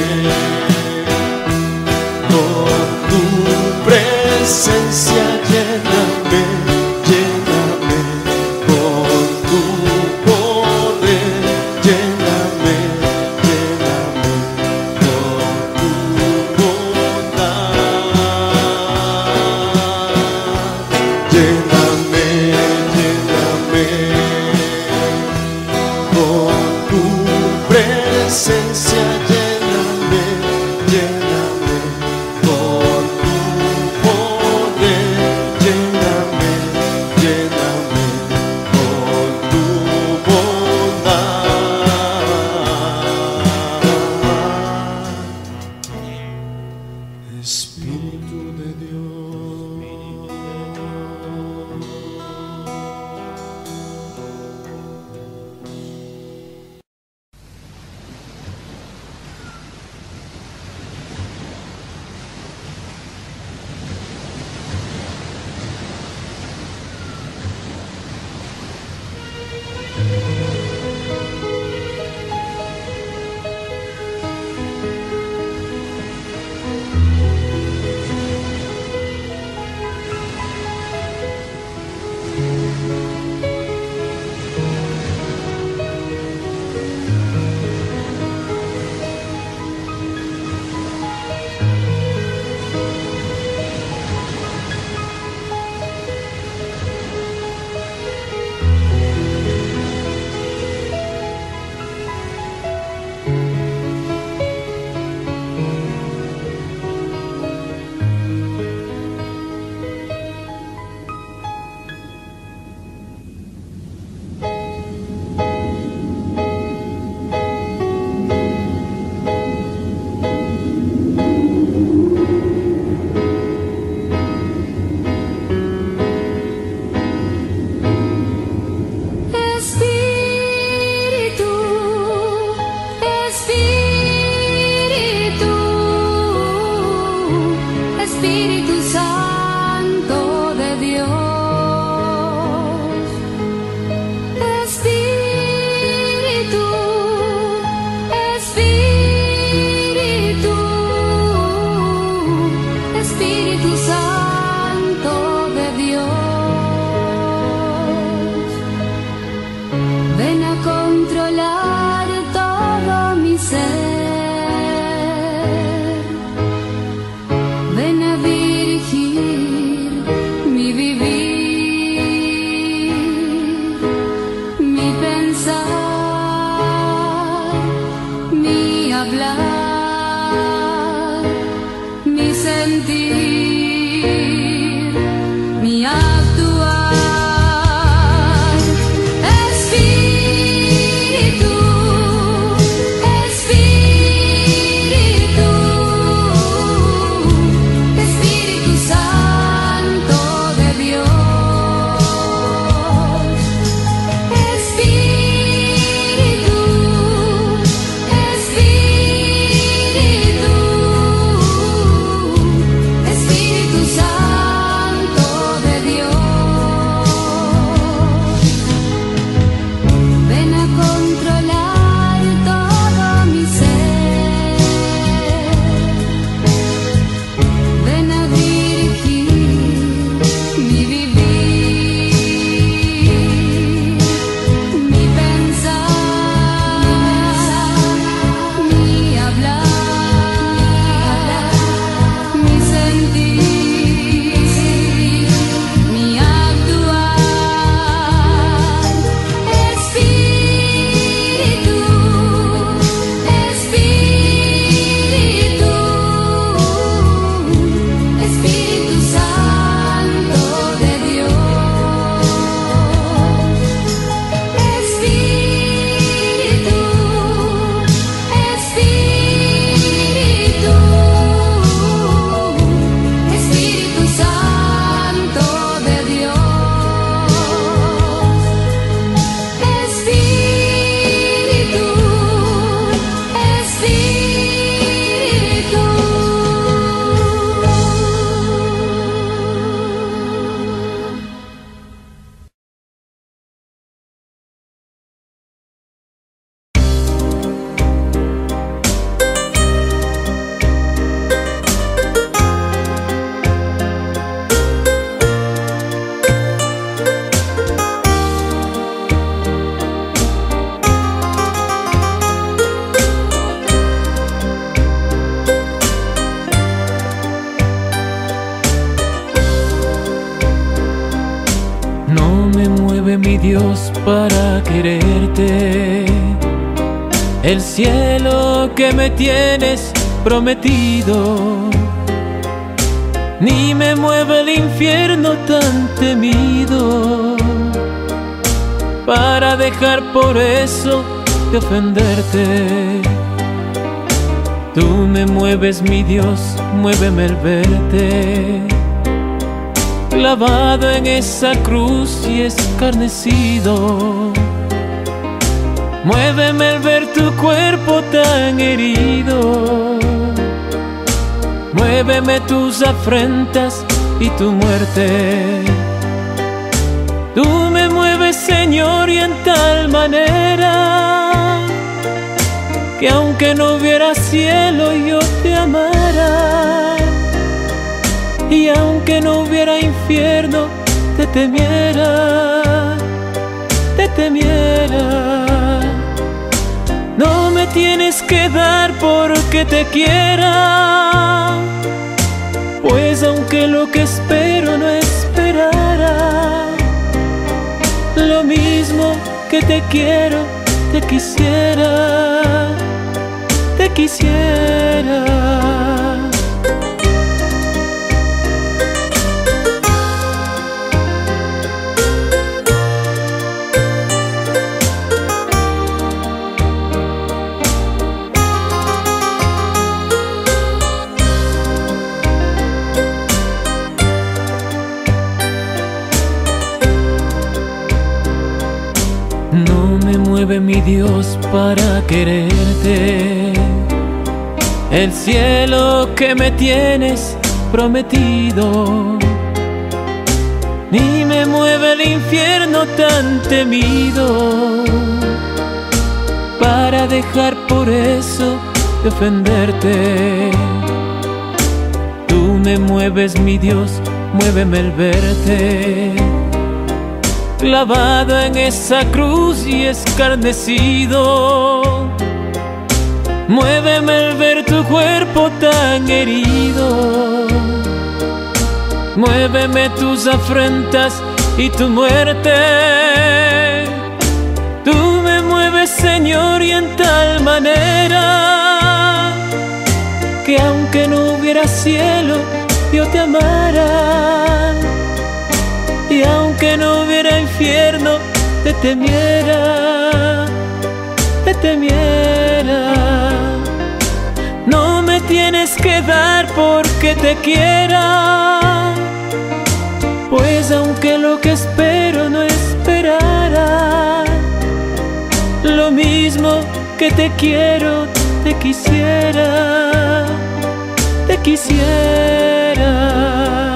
con tu presencia, lléname, lléname con tu poder, lléname, lléname con tu bondad. Lléname, lléname con tu presencia, lléname, lléname con tu poder, lléname, lléname con tu bondad. Espíritu de Dios, sentir, mi actuar. Espíritu, Espíritu, Espíritu Santo de Dios. Espíritu, Espíritu, Espíritu Santo de Dios. Ven a controlar todo mi ser. Ven a dirigir mi vivir, mi pensar, mi hablar, mi sentir, mi actuar. Espíritu, Espíritu, Espíritu Santo de Dios. Espíritu, Espíritu, Espíritu Santo de Dios. Espíritu, No me mueve mi Dios para quererte, el cielo que me tienes prometido, ni me mueve el infierno tan temido, para dejar por eso de ofenderte. Tú me mueves mi Dios, muéveme el verte, clavado en esa cruz y escarnecido. Muéveme el ver tu cuerpo tan herido, muéveme tus afrentas y tu muerte. Tú me mueves, Señor, y en tal manera que aunque no hubiera cielo yo te amara, y aunque no hubiera infierno te temiera, te temiera. No me tienes que dar porque te quiera, pues aunque lo que espero no esperara, lo mismo que te quiero, te quisiera, te quisiera. No me mueve mi Dios para quererte, el cielo que me tienes prometido, ni me mueve el infierno tan temido, para dejar por eso de ofenderte. Tú me mueves mi Dios, muéveme el verte, clavado en esa cruz y escarnecido. Muéveme el ver tu cuerpo tan herido, muéveme tus afrentas y tu muerte. Tú me mueves, Señor, y en tal manera que aunque no hubiera hubiera cielo, yo te amara. Y aunque no hubiera infierno, te temiera, te temiera. No me tienes que dar porque te quiera, pues aunque lo que espero no esperara, lo mismo que te quiero, te quisiera, te quisiera.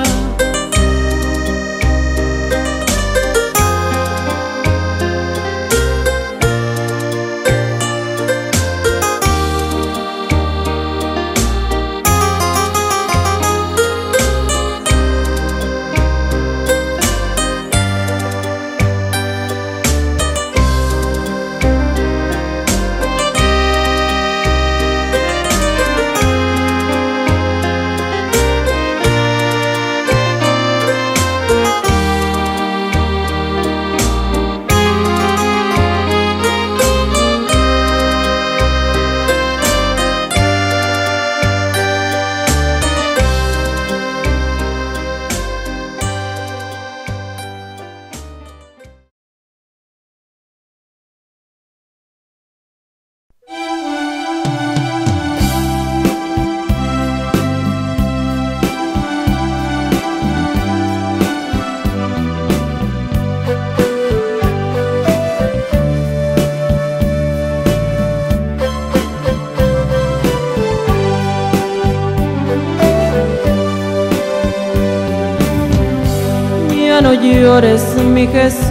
No llores, mi Jesús,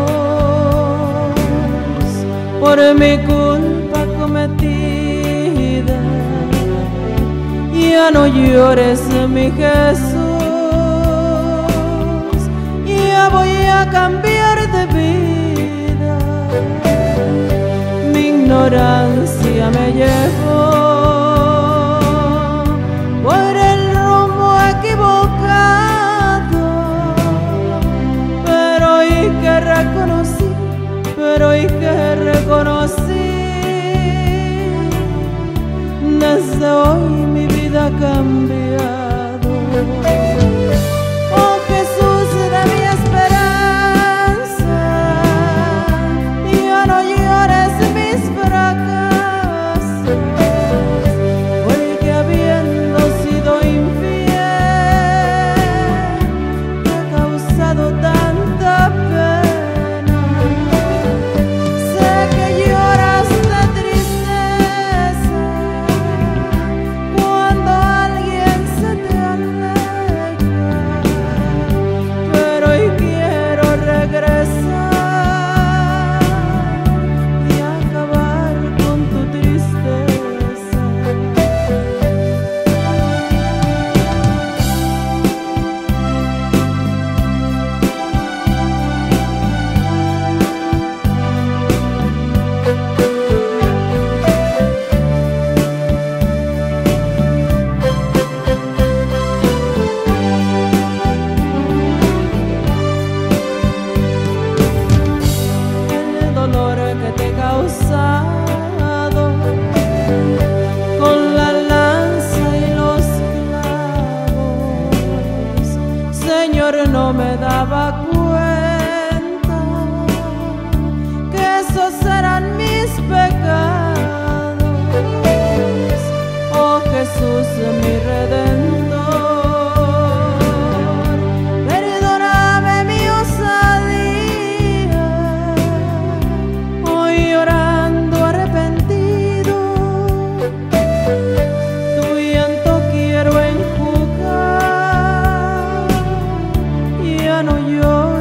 por mi culpa cometida. Ya no llores, mi Jesús, ya voy a cambiar de vida. Mi ignorancia me llevó por el rumbo equivocado, que reconocí, pero hoy que reconocí, desde hoy mi vida ha cambiado. Oh Jesús de mi esperanza, ya no llores mis fracasos, porque habiendo sido infiel, te ha causado tanta pena. Sé que lloras de tristeza cuando alguien se te aleja, pero hoy quiero regresar y acabar con tu tristeza. El dolor que te he causado con la lanza y los clavos, Señor, no me daba cuenta que esos eran mis pecados. Oh Jesús, mi Redentor, perdóname mi osadía, hoy llorando arrepentido, tu llanto quiero enjugar. Ya no llores,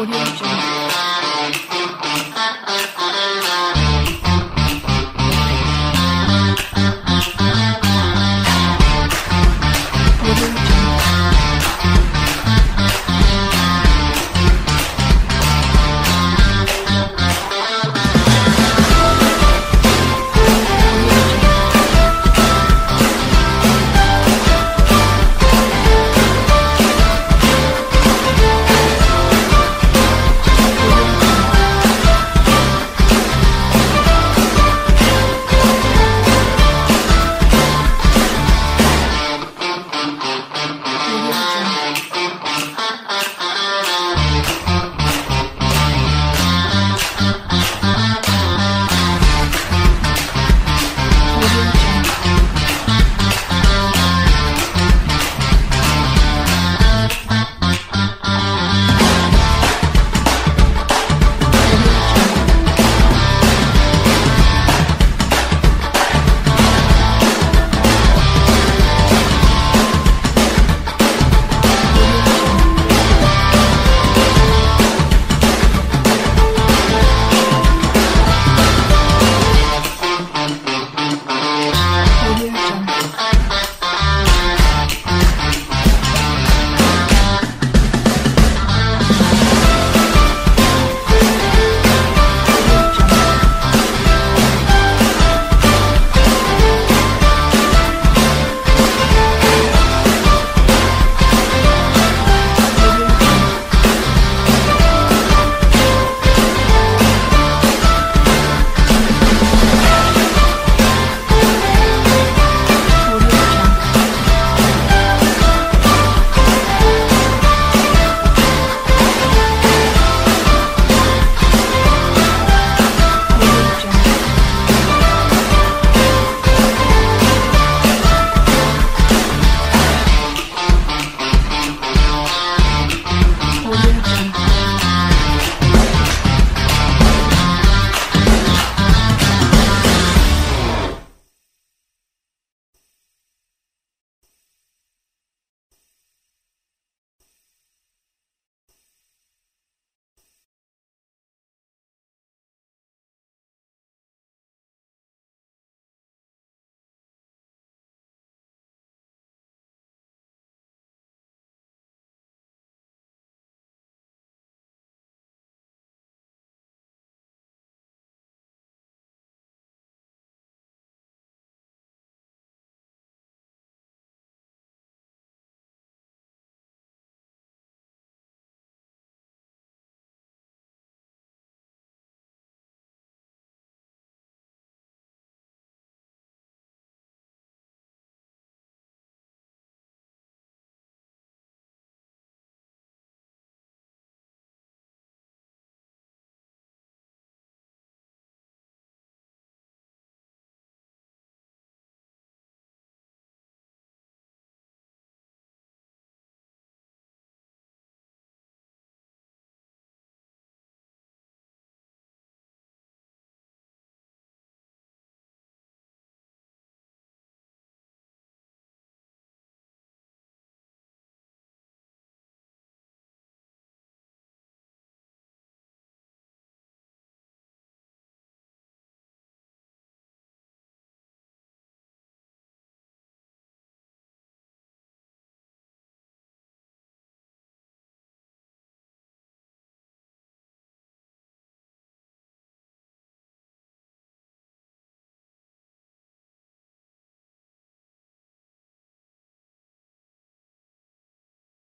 Audio Jungle.